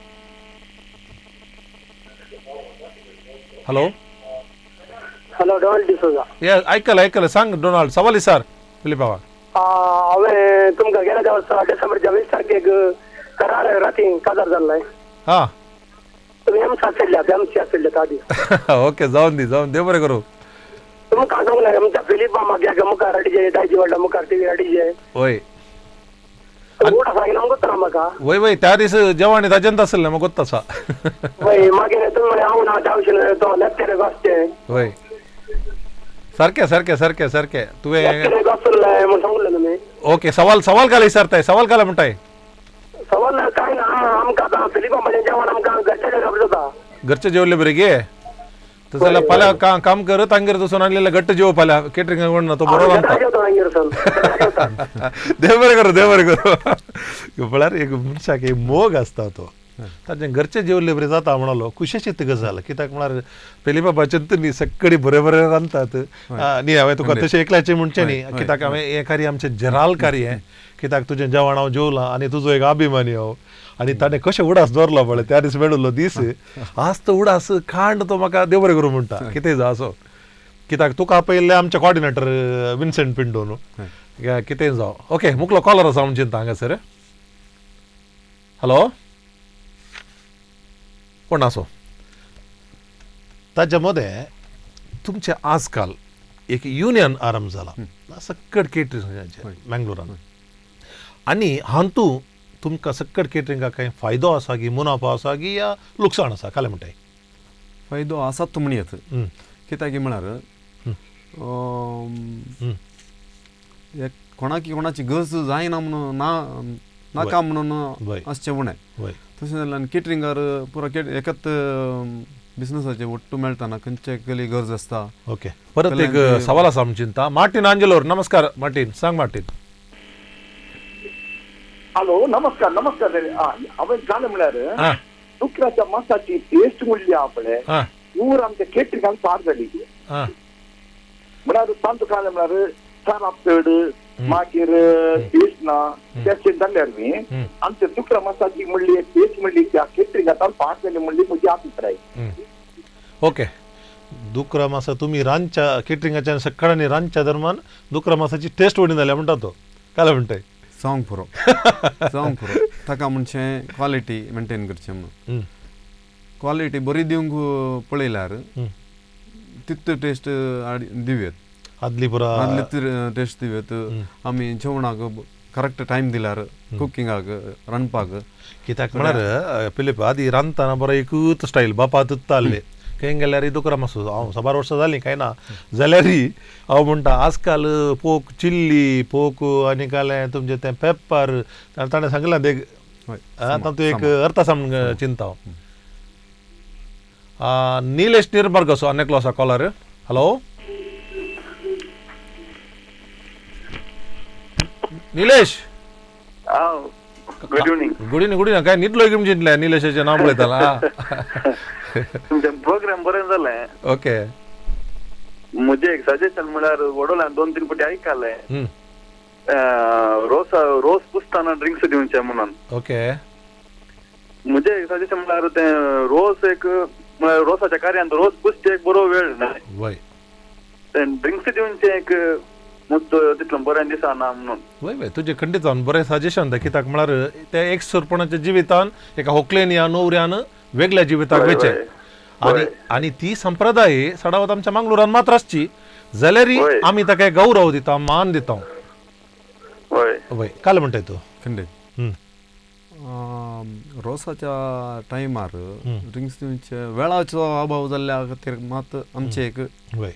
हॅलो हॅलो डोनाल्ड डिसोजा ये आयकलां आयकलां सांग डोनाल्ड सवाल सर फिलीप बाबा हांवें तुमकां गेल्या वर्सा डिसेंबरच्या वीस तारखेक करार राती काजार जाल्ले हां तुमी एम सी आशिल्ले एम सी आशिल्ले तादी ओके जावन दी जावन देव बरें करूं तुमकां सांगलें आमच्या फिलीप मामाक मुखार हाडिजे दायजीवर्ल्ड मुखार टीव्ही हाडिजे वय उडा सांगिना गोत्ता म्हाका वय वय त्या दीस जेवण ताजेंत आसलें म्हाका गोत्ता आसा वय मागीर तुमी हांव ना जावचें तो लेक्चर आसचें वय सारकें सारकें सारकें सारकें तुवें ओके सवाल सवाल घाल विचारताय सवाल घाल म्हणटाय सवाल काय ना आमकां आतां फिलीपा म्हजें जेवण आमकां घरचें जेवण जाता घरचें जेवले बरें गे तशें जाल्यार फाल्यां काम कर तांगेर वचून आणलेलें घट्ट जेव फाल्यां कॅटरिंगाक वडना तो बरो रांदता देव बरें करूं देव बरें करूं म्हळ्यार एक मनशाक एक मोग आसता तो ताजें घरचें जेवले बरें जाता म्हणलो खुशेची गजाल कित्याक म्हळ्यार फिलीपा भाचेंत न्ही सगळीं बरें बरें रांदतात न्ही हांवें तुका तशें एकल्याचें म्हणचें न्ही कित्याक हांवें हें कार्य आमचें जराल कार्य कित्याक तुजें जेवण हांव जेवलां आनी तुजो एक अभिमानी हांव आनी ताणें कशें उडास दवरलो पळय त्या दीस मेळिल्लो दीस आज तो उडास खांड तो म्हाका देव बरें करूं म्हणटा कितेंय जावं असो कित्याक तुका आपयल्ले आमचे कॉर्डिनेटर विन्सेंट पिंडो न्हू कितेंय जावं ओके मुकलो कॉलर आसा म्हणजे हांगासर हॅलो कोण आसो ताच्या मदें तुमचें आजकाल एक युनियन आरंभ जाला सक्कड कॅटरिंगाचें मँगलोरान आनी हातूंत तुमकां सक्कड कॅटरिंगाक कांय फायदो आसा की मुनाफो आसा की या लुकसाण आसा काले म्हणटाय फायदो आसात म्हणी येत कित्याक म्हळ्यार एक कोणाकी कोणाची गरज जायना म्हणून ना नाका म्हणून आसचें उणें तशें जाल्यार केटरिंगार पुरो एकच बिझनेसाचे ಒಟ್ಟು मेळटाना खंयचे केली गरज आसता. ओके परत एक सवाल आसा आमची चिंता मार्टिन आंजेलोर. नमस्कार मार्टिन, सांग मार्टिन. हॅलो नमस्कार नमस्कार हांवें जालें म्हळ्यार दुकराच्या मासाची टेस्ट म्हणली आपणे पूर आमच्या केटरिंगान पार जाली म्हळ्यार सांत काळें म्हळ्यार सारापड मागीर टेस्ट ना तेचे जाल्यार न्ही आमच्या दुकरा मासाची म्हणली टेस्ट म्हणली त्या केटरिंगान पार जाली म्हणली म्हजी अभिप्राय. ओके दुकरा मासा तुम्ही रांदच्या केटरिंगाच्या सकाळी रांदच्या दरम्यान दुकरा मासाची टेस्ट वडीन जाल्या म्हणटा तो काय म्हणटाय सांग पुरो सांग पुरो ताका म्हणचे क्वालिटी मेंटेन करचे म्हणून क्वालिटी बरी दिवंक पळयल्यार तितले टेस्ट दिवेत आदली पुरा आदली टेस्ट दिवेत आमी जेवणाक करेक्ट टायम दिल्यार कुकिंगाक रांदपाक कित्याक म्हळ्यार फिलिप आदी रांदतना बरो एकूच स्टायल बापा तुत्ताले खंय गेल्यार दुकरा मासो हांव साबार वर्सां जालीं काय ना जाल्यार हांव म्हणटा आजकाल पोक चिल्ली पोक आनी कालें तुमचें तें पेपर ताणें सांगलां देख तातूंत एक अर्थ आसा म्हण चिंता हांव. निलेश निर्मर्ग असो आनेकलो आसा caller. Hello Nilesh. Good evening. Good evening good evening काय न्हिदलो की चिंतलें निलेशाचें नांव पळयताला. तुमचें प्रोग्राम बरें जालें. ओके म्हजें एक सजेशन म्हळ्यार वडोल्यान दोन तीन फावटी आयकलें रोस रोस पुसतना ड्रिंक्स दिवचे म्हणून. ओके म्हजें एक सजेशन म्हळ्यार तें रोस एक म्हळ्यार रोसाच्या कार्यान रोस पुसचे एक बरो वेळ न्हय तें ड्रिंक्स दिवचे एक मुद्दो तितलो बरें दिसना म्हणून. वय वय तुजें खंडीत जावन बरें सजेशन दा कित्याक म्हळ्यार ते एक सरपणाच्या जिवितान एका व्हंकलेन या न्हवऱ्यान वेगळ्या जिविताक वयचे आनी आनी ती संप्रदाय सडावत आमच्या मंगळुरान मात्र आसची जाल्यार आमी ताका गौरव दिता मान दिता. वय काल म्हणटाय तूं खंडीत रोसाच्या टायमार ड्रिंक्स दिवचे वेळाचो अभाव जाल्ल्या खातीर मात आमचे एक वय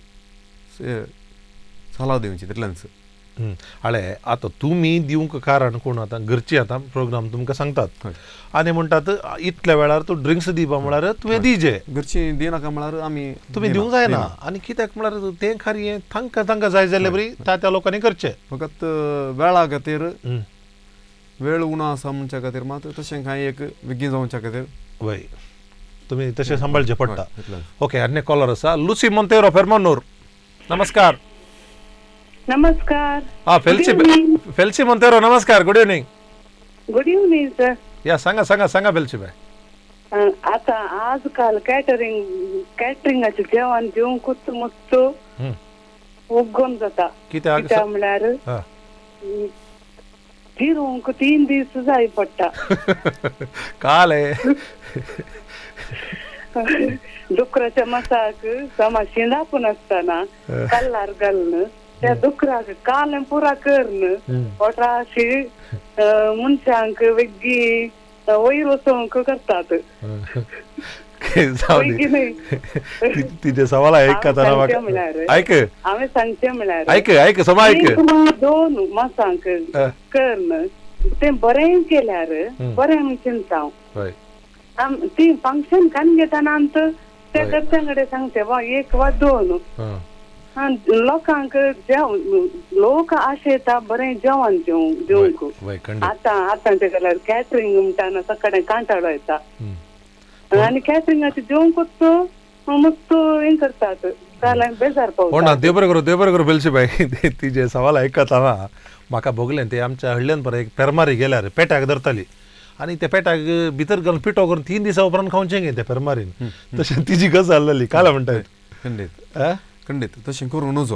सलाह दिवची तितल्यानच. हाळे आतां तुमी दिवंक कारण कोण आतां घरची आतां प्रोग्राम तुमकां सांगतात आनी म्हणटात इतल्या वेळार तूं ड्रिंक्स दिवपा म्हळ्यार तुवें दिजे घरची दिनाका म्हळ्यार आमी तुमी दिवंक जायना आनी कित्याक म्हळ्यार तें खरें तांकां तांकां जाय जाल्यार बरी त्या त्या लोकांनी करचें. फकत वेळा खातीर वेळ उणो आसा म्हणच्या खातीर मात तशें कांय एक विगी जावच्या खातीर वय तुमी तशें सांबाळचें पडटा. ओके आनी कॉलर आसा लुसी मोंतेरो फेर्मानूर. नमस्कार. नमस्कार. हा फेल्सी फेल्सी मोंतेरो नमस्कार. Good evening. Good evening sir. या सांगा सांगा सांगा फेल्सी बाय. आता आजकाल कॅटरिंग कॅटरिंगाचें जेवण दिवंकूच मस्त उगोन जाता कित्याक म्हळ्यार जिरोवंक तीन दीस जाय पडटा. काल दुकराच्या मसाक समा शिंदापून आसतना कल्लार घालून त्या दुकराक कालें पुरा करून पोटाशी मनशांक वेग्गी वयर वचोवंक करतात. तिचे सवाल ऐक हांवें सांगचें म्हळ्यार ऐक ऐक समा ऐक दोन मासांक करून तें बरें केल्यार बरें म्हण चिंता ती फंक्शन कान घेताना त्या घरच्यां कडेन सांगचें वा एक वा दोन लोकांक लोक आशेता बरें जेवण दिवंक. आतां आतांचे जाल्यार कॅटरिंग म्हणटाना सकाळी कांटाळो येता आनी कॅटरिंगाचें जेवंकूच मस्त हें करतात जाल्यार बेजार पावता. देव बरें करूं देव बरें करूं बेलशी बाय तिजे सवाल आयकताना म्हाका भोगलें ते आमच्या हळड्यान पळय एक पेरमारी गेल्यार पेट्याक धरताली आनी त्या पेट्याक भितर घालून पिठो करून तीन दिसा उपरांत खावचें गे त्या पेरमारीन तशें तिजी गजाल जाली. काल म्हणटाय खंडीत खंडीत तशें करूं नजो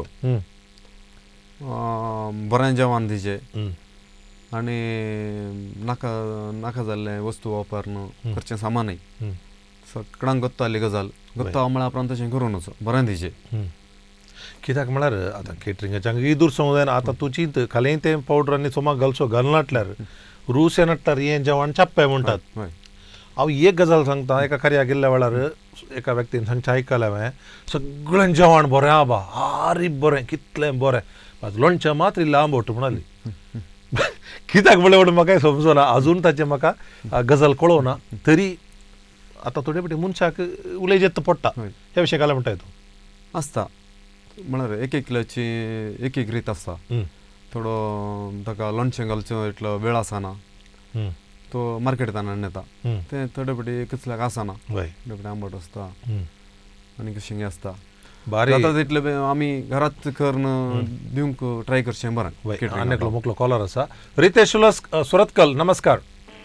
बरें जेवण दिजें आनी नाका नाका जाल्लें वस्तू वापरन करचें सामानय सगळ्यांक गोत्ताली गजाल गोत्ता म्हळ्यार उपरांत तशें करूं नजो बरें दिजें. कित्याक म्हळ्यार आतां केटरिंगाच्याक इदूर सोंग जायना. आतां तूं चिंत खालें तें पावडर आनी सोमाक घालचो घालनाटल्यार रूस येनाटल्यार हें जेवण चाप्पय म्हणटात. हांव एक गजाल सांगता एका कार्याक गेल्ल्या वेळार एका व्यक्तीन सांगचे आयकलें हांवें सगळें जेवण बरें आहा बा हारी बरें कितलें बरें लोणचें मात्र इल्लें आंबट म्हणाली कित्याक म्हणलें म्हणून म्हाका समजना अजून ताचें म्हाका गजाल कळोवना तरी आतां थोडे फावटी मनशाक उलय जेत पडटा ह्या विशयाक काय म्हणटाय तूं आसता म्हळ्यार एक एकल्याची एक एक रीत आसता थोडो ताका लोणचें घालचो इतलो वेळ आसना तो मार्केटान हाडून येता तें थोडे फावटी कसल्याक आसना थोडे फावटी आंबट आसता आनी कशें आसता जाता तितले आमी घरांत करून दिवंक ट्राय करचें बरें आनी एकलो मोकलो कॉलर आसा रितेश उलस सुरतकल नमस्कार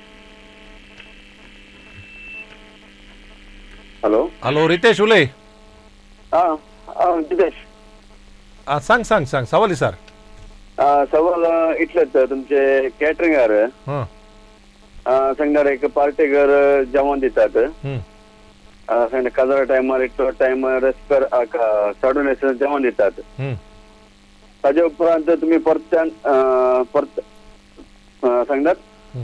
हॅलो हॅलो रितेश उलय रितेश सांग सांग सांग सवाल सर सवाल इतलेच तुमचे कॅटरिंगार सांगणार एक पार्टेकर जेवण दितात सांगता काजरा टायमार एक टायम रेस्पर साडून येसर जेवण दितात ताजे उपरांत तुमी परत्यान परत सांगतात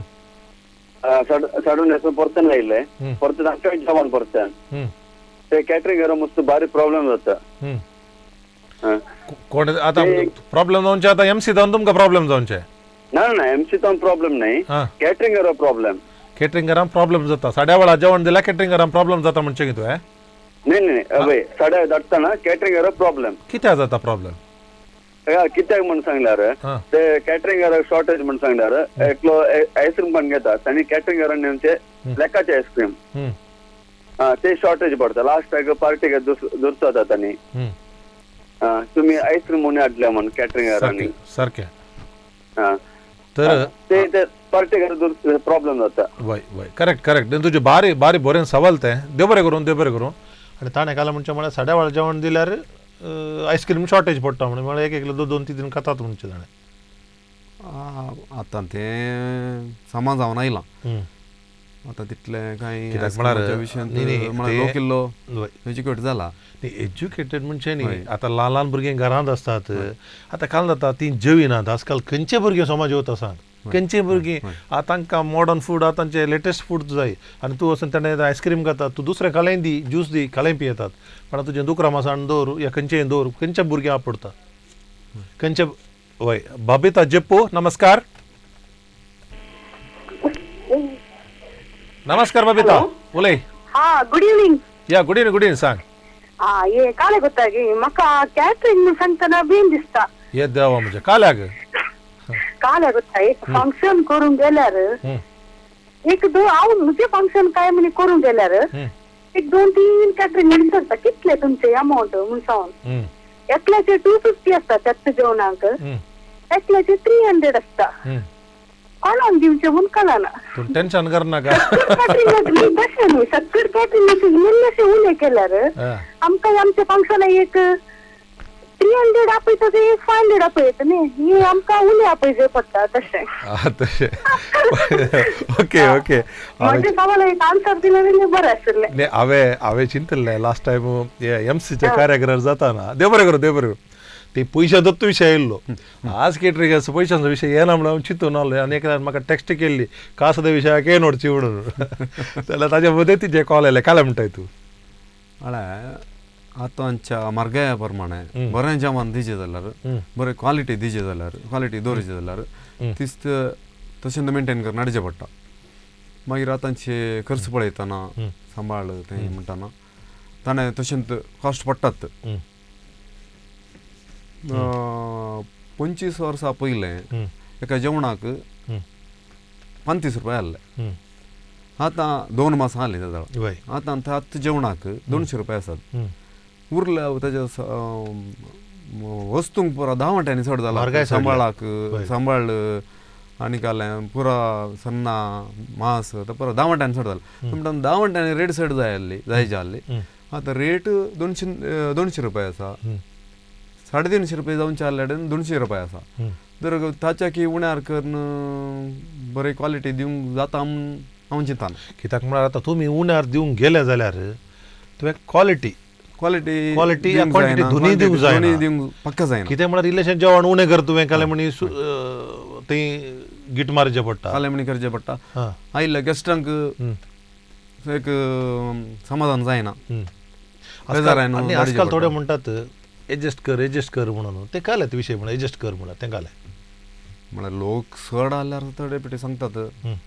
साडून येसर परत्यान आयिल्ले परत तांकां जेवण परत्यान ते कॅटरिंगार मस्त भारी प्रॉब्लेम जाता कोण आता प्रॉब्लेम जावचे आता एमसी जावन तुमकां प्रॉब्लेम जावचे ना ना एमसी जावन प्रॉब्लेम नाही कॅटरिंगार प्रॉब्लेम कॅटरिंगारांक प्रॉब्लेम जाता साड्या वेळा जेवण दिल्यार कॅटरिंगारांक प्रॉब्लेम जाता म्हणचे कितें नाही नाही हय साड्या धाडटना कॅटरिंगार प्रॉब्लेम कित्याक जाता प्रॉब्लेम कित्याक म्हण सांगल्यार ते कॅटरिंगार शॉर्टेज म्हण सांगल्यार एकलो आयस्क्रीम पण घेतात आनी कॅटरिंगारान नेमचे लेकाचे आयस्क्रीम ते शॉर्टेज पडटा लास्ट पार्टीक दुरतो जाता न्ही तुम्ही आईस्क्रीम म्हणून हाडल्या म्हण कॅटरिंगारांनी सारकें तर ते पार्टीक प्रॉब्लेम जाता वय वय करेक्ट करेक्ट तुजे बारी बारी बरें सवाल तें देव बरें करून देव बरें करून आनी ताणें काल म्हणचे म्हळ्यार साडे वेळा जेवण दिल्यार आयस्क्रीम शॉर्टेज पडटा म्हणून म्हळ्यार एक एक दोन दोन तीन दीन खातात म्हणचे ताणें आतां तें समाज जावन आयलां आतां तितले कांय लोक इल्लो एज्युकेट जाला एज्युकेटेड म्हणजे न्ही आतां ल्हान ल्हान भुरगीं घरांत आसतात आतां काल जाता ती जेविनात आजकाल खंयचे भुरगे समाज येवता सांग खंयचे भुरगीं आतां तांकां मॉडर्न फूड आतां तांचे लेटेस्ट फूड जाय आनी तूं वचून ताणें आयस्क्रीम खाता तूं दुसरें खालें दी ज्यूस दी खालें पियेतात पण तुजें दुकरा मासाण दवर या खंयचेय दवर खंयच्या भुरग्यांक आपडता खंयचे वय बाबिता जेप्पो नमस्कार नमस्कार बाबिता उलय हा गुड इवनिंग या गुड इवनिंग गुड इवनिंग सांग हा ये काले ಗೊತ್ತಾಗಿ म्हाका कॅटरिंग सांगतना बेन दिसता ये देवा म्हणजे काल्याक काले ಗೊತ್ತಾ एक फंक्शन करून गेल्यार एक दो हांव म्हजे फंक्शन काय म्हणे करून गेल्यार एक दोन तीन कॅटरिंग दिसता कितले तुमचे अमाउंट म्हण सांग एकल्याचे टू फिफ्टी असता त्याच जेवणाक एकल्याचे थ्री हंड्रेड असता कोणाक दिवचे म्हूण कळना तूं टेन्शन करनाका सगळे कॅटरिंग इल्लेशे उले केल्यार आमकां आमच्या फंक्शनाक एक थ्री हंड्रेड आपयता ते एक फाय हंड्रेड आपयता न्ही ही आमकां उले आपयचे पडटा तशें तशें ओके ओके म्हजे सवाल एक आन्सर दिलें जाल्यार बरें आशिल्लें न्ही हांवें हांवें चिंतलें लास्ट टायम एमसीचे कार्याग्रह जाता ना देव बरें करूं देव बरें करूं ते पयशांचो विशय येयल्लो आज कॅटरिंगाचो पयशांचो विशय येना म्हणून हांव चिंतून आसलो आनी एकल्यान म्हाका टेक्स्ट केल्ली कासद विशयाक येन व्हरची म्हणून जाल्यार ताचे मदतीक जे कॉल आयले काय म्हणटाय तूं म्हळ्यार आतांच्या मार्गाया प्रमाणे बरें जेवण दिजें जाल्यार बरें क्वालिटी दिजें जाल्यार क्वालिटी दवरचें जाल्यार तीच तशें मेंटेन करून हाडचें पडटा मागीर आतांचे खर्च पळयतना सांबाळ तें म्हणटाना ताणें तशेंच कॉस्ट पडटात पंचवीस वर्सां पयलें एका जेवणाक पंचवीस रुपया आहले आतां दोन मासां जालीं ताका आतां आतां जेवणाक दोनशे रुपया आसात उरल्या ताच्या वस्तूंक पुरो धा वांट्यांनी चड जाला सांबाळाक सांबाळ आनी कालें पुरो सन्नां मांस पुरो धा वांट्यांनी चड जाला म्हणटा धा वांट्यांनी रेट चड जाय आसली जायची आहली आतां रेट दोनशे दोनशे रुपया आसा साडे तीनशे रुपये जावन चालल्यार दोनशे रुपया आसा जर ताच्या की उण्यार करून बरी क्वालिटी दिवंक जाता म्हूण हांव चिंताना कित्याक म्हळ्यार आतां तुमी उण्यार दिवंक गेले जाल्यार तुवें क्वॉलिटी क्वॉलिटी क्वॉलिटी क्वॉन्टिटी दोनी दिवंक जाय दिवंक पक्का जायना कितें म्हळ्यार इल्लेशें जेवण उणें कर तुवें काले म्हणी तें गीट मारचें पडटा काले म्हणी करचें पडटा आयिल्ल्या गेस्टांक एक समाधान जायना. आनी आजकाल थोडे म्हणटात एडजस्ट कर एडजस्ट कर म्हणून, ते काय विषय म्हणून एडजस्ट कर म्हणून ते काय म्हळ्यार लोक चड आल्यार थोडे पेटी सांगतात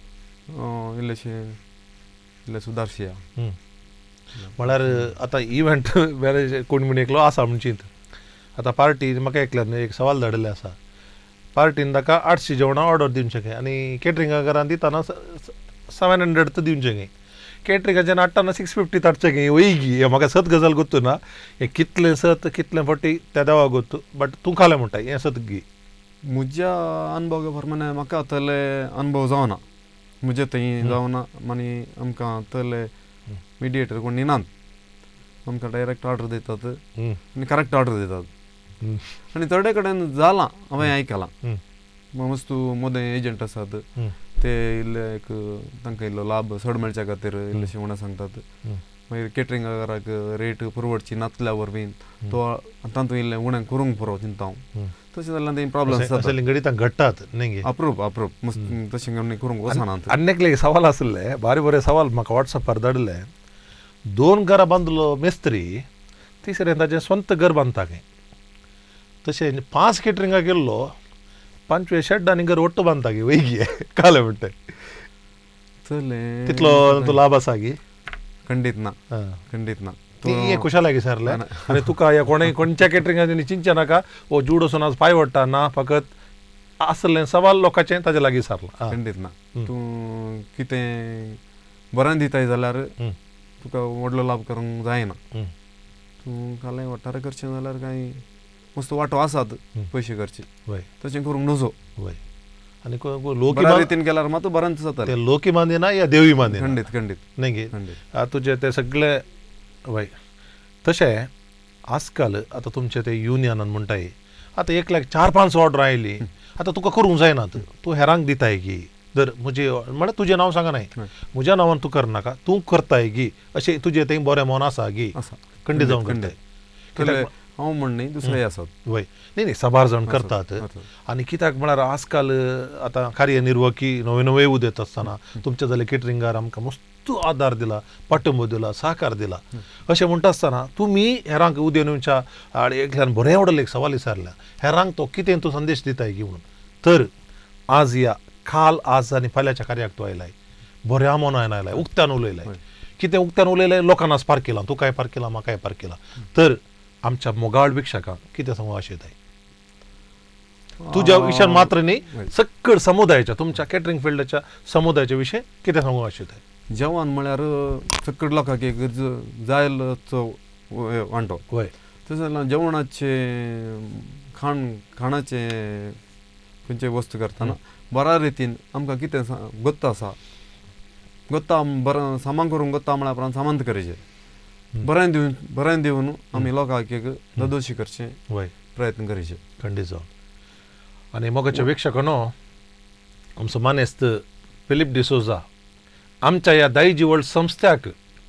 इल्लेशे इल्ले सुदारशया. म्हळ्यार आतां इव्हेंट वेरे कोण म्हण एकलो आसा म्हणचीत, आतां पार्टी म्हाका एकल्यान एक सवाल धाडिल्ले आसा, पार्टीन ताका आठशीं जेवणां ऑर्डर दिवचें काय आनी केटरिंगा घरान दिताना सेवन हंड्रेड तर दिवचें काय, केटरिंगाचें हाडटाना सिक्स फिफ्टी धाडचें काय. वयगी हे म्हाका सत गजाल गोत्तू ना, हे कितलें सत कितलें फावटी त्या देवा गोत्तू, बट तूं खालें म्हणटा हें सत गी. म्हज्या अनुभवा प्रमाणे म्हाका तले अनुभव जावना, म्हजे थंय जावना. आनी आमकां तले मिडिएटर कोण निनात, आमकां डायरेक्ट ऑर्डर दितात आनी करेक्ट ऑर्डर दितात. आनी थोडे कडेन जालां हांवें आयकलां, मस्तू मोदें एजंट आसात ते इल्ले एक तांकां इल्लो लाभ चड मेळच्या खातीर इल्लेशें म्हणून सांगतात. मागीर केटरिंगा घराक रेट परवडची नासल्या वरवीं तो तातूंत इल्लें उणें करूंक पुरो चिंता हांव. तशें जाल्यार तें प्रॉब्लम जाता घडटात न्ही. अप्रूप अप्रूप तशें करूंक वचना. आनी एकले सवाल आसले, बारी बरे सवाल म्हाका वॉट्सॅपार धाडले. दोन घरां बांदलो मेस्त्री, तिसरें ताजें स्वंत घर बांदता काय. तशें पांच केटरिंगा गेल्लो, पांचवे शेड आनी घर ओट्टो बांदता गे वयगी काले म्हणटा. चले तितलो तो लाभ आसा गी? खंडीत ना, खंडीत ना. ती खुशालाय विचारले. आनी तुका ह्या कोणें खंयच्या केटरिंगांनी चिंचे नाका वो जूड वचून आज पांय ओडटा ना, फकत आसलें सवाल लोकांचें ताजे लागीं विचारलां. खंडीत ना. तूं कितें बरें दिताय जाल्यार तुका व्हडलो लाभ करूंक जायना. तूं कालें वट्टारे करचें जाल्यार कांय मस्त वांटो आसात पयशे करचे, तशें करूंक नजो. आनी लोक रितीन केल्यार मात बरेंच जाता. ते लोकी मांदिना या देवी मांदिना. खंडीत खंडीत न्ही गे. तुजें ते सगळे वय तशें आजकाल आतां तुमचे ते युनियनान म्हणटाय आतां एकल्याक चार पांच ऑर्डर आयली, आतां तुका करूंक जायनात, तूं हेरांक दिताय गी. जर म्हजें म्हळ्यार तुजें नांव सांगा न्हय, म्हज्या नांवान तूं करनाका, तूं करताय गी अशें तुजें थंय बरें मन आसा गी, खंडीत जावंक करताय. हांव म्हण न्ही दुसरेय आसात. वय न्ही न्ही सबार जाण करतात. आनी कित्याक म्हळ्यार आजकाल आतां कार्यनिर्वाहकी नवे नवे उदेत आसतना तुमचे जाल्यार केटरिंगार आमकां मस्त आदार दिला, पाठिंबो दिला, सहकार दिला. अशें म्हणटा आसतना तुमी हेरांक उदेनूच्या एकल्यान बरें व्हडलो एक सवाल विचारला, हेरांक तो कितें तूं संदेश दिताय गी म्हणून. तर आज या काल आज आनी फाल्यांच्या कार्याक तूं आयलाय, बऱ्या मनान आयलाय, उक्त्यान उलयलाय. कितें उक्त्यान उलयलें लोकांनाच पार केलां, तुकाय पार केलां, म्हाकाय पार केलां. तर आमच्या मोगाळ वीक्षकांक कितें सांगू आशेताय तुज्या विशयान मात्र न्ही, सक्कड समुदायाच्या तुमच्या केटरिंग फिल्डाच्या समुदायाच्या विशय कितें सांगू आशेताय? जेवण म्हळ्यार सक्कड लोकांक एक जायलोचो वांटो. वय तशें जाल्यार जेवणाचे खाण खाणाचे खंयचे वस्तू करतना बऱ्या रितीन आमकां कितें गोत्त आसा, गोत्ता बरें सामान करूंक गोत्ता म्हळ्यार उपरांत सामान करचें, बरें दिवन बरें दिवन आमी लोकांक एक ददोशी करचें प्रयत्न करचें. खंडीत जावन. आनी मोगाच्या वीक्षकांनो, आमचो मानेस्त फिलीप डिसोजा आमच्या ह्या दायजीवर्ल्ड संस्थ्याक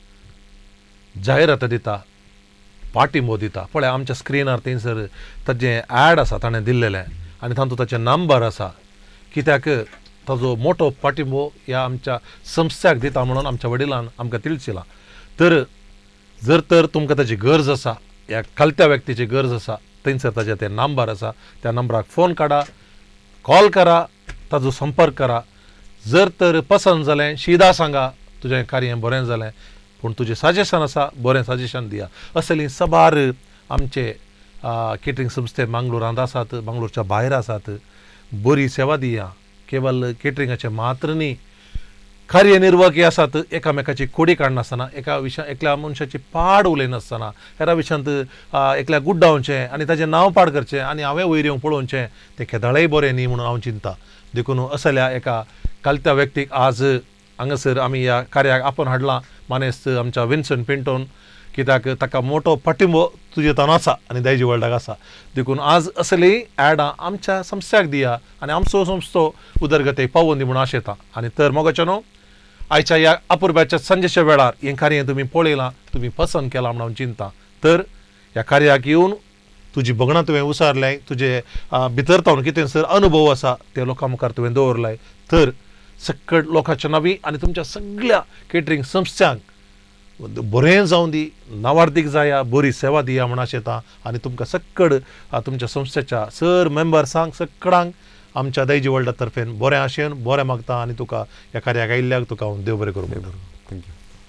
जाहिरात दिता, पाठिंबो दिता. पळय आमच्या स्क्रिनार थंयसर ताजें ॲड आसा ताणें दिल्लेलें आनी तातूंत ताचें नंबर आसा. कित्याक ताजो मोठो पाठिंबो ह्या आमच्या संस्थ्याक दिता म्हणून आमच्या वडिलान आमकां तिळचिलां. तर जर तर तुमकां ताची गरज आसा, ह्या कलत्या व्यक्तीची गरज आसा, थंयसर ताजे ते नंबर आसा, त्या नंबराक फोन काडा, कॉल करा, ताजो संपर्क करा. जर तर पसंद जालें शिदा सांगा तुजें कार्य बरें जालें, पूण तुजें सजेशन आसा बरें सजेशन दिया. असली सबार आमचे केटरिंग संस्थे मंगळुरांत आसात, मंगळूरच्या भायर आसात. बरी सेवा दिया. केवळ केटरिंगाचे मात्र न्ही, कार्यनिर्वाहकी आसात, एकामेकाची कोडी काडनासतना, एका विशयान एकल्या मनशाची पाड उलयनासतना, हेरा विशयांत एकल्या गुड्डावचें आनी ताचें नांव पाड करचें आनी हांवें वयर येवंक पळोवचें तें केदाळय बरें न्ही म्हणून हांव चिंता. देखून असल्या एका कलत्या व्यक्तीक आज हांगासर आमी ह्या कार्याक आपोवन हाडलां, मानेस्त आमच्या विन्सन पिंटोन. कित्याक ताका मोठो पाठिंबो तुजे तान आसा आनी दायजीवर्ल्डाक आसा. देखून आज असलीं ॲडां आमच्या संस्थ्याक दिया आनी आमचो संस्थो उदरगतेक पावोवन दी म्हणून आशेता. आनी तर मोगाच्यानो, आयच्या ह्या अपुर्ब्याच्या संजेच्या वेळार हें कार्य तुमी पळयलां, तुमी पसंद केलां म्हणून हांव चिंता. तर ह्या कार्याक येवन तुजी भोगणां तुवें उसारल्याय, तुजे भितर तावन कितें सर अनुभव आसा ते लोकां मुखार तुवें दवरलाय. तर सक्कड लोकांच्या नावी आनी तुमच्या सगळ्या केटरिंग संस्थांक बरें जावन दी नावार्थीक जाया बरी सेवा दिया म्हण आशेता आनी तुमकां सक्कड तुमच्या संस्थेच्या सर मेंबर्सांक सक्कडांक आमच्या दैजी वर्ल्डा तर्फेन बरें आशेन बरें मागता आनी तुका ह्या कार्याक आयिल्ल्याक तुका हांव देव बरें करूं. थँक्यू.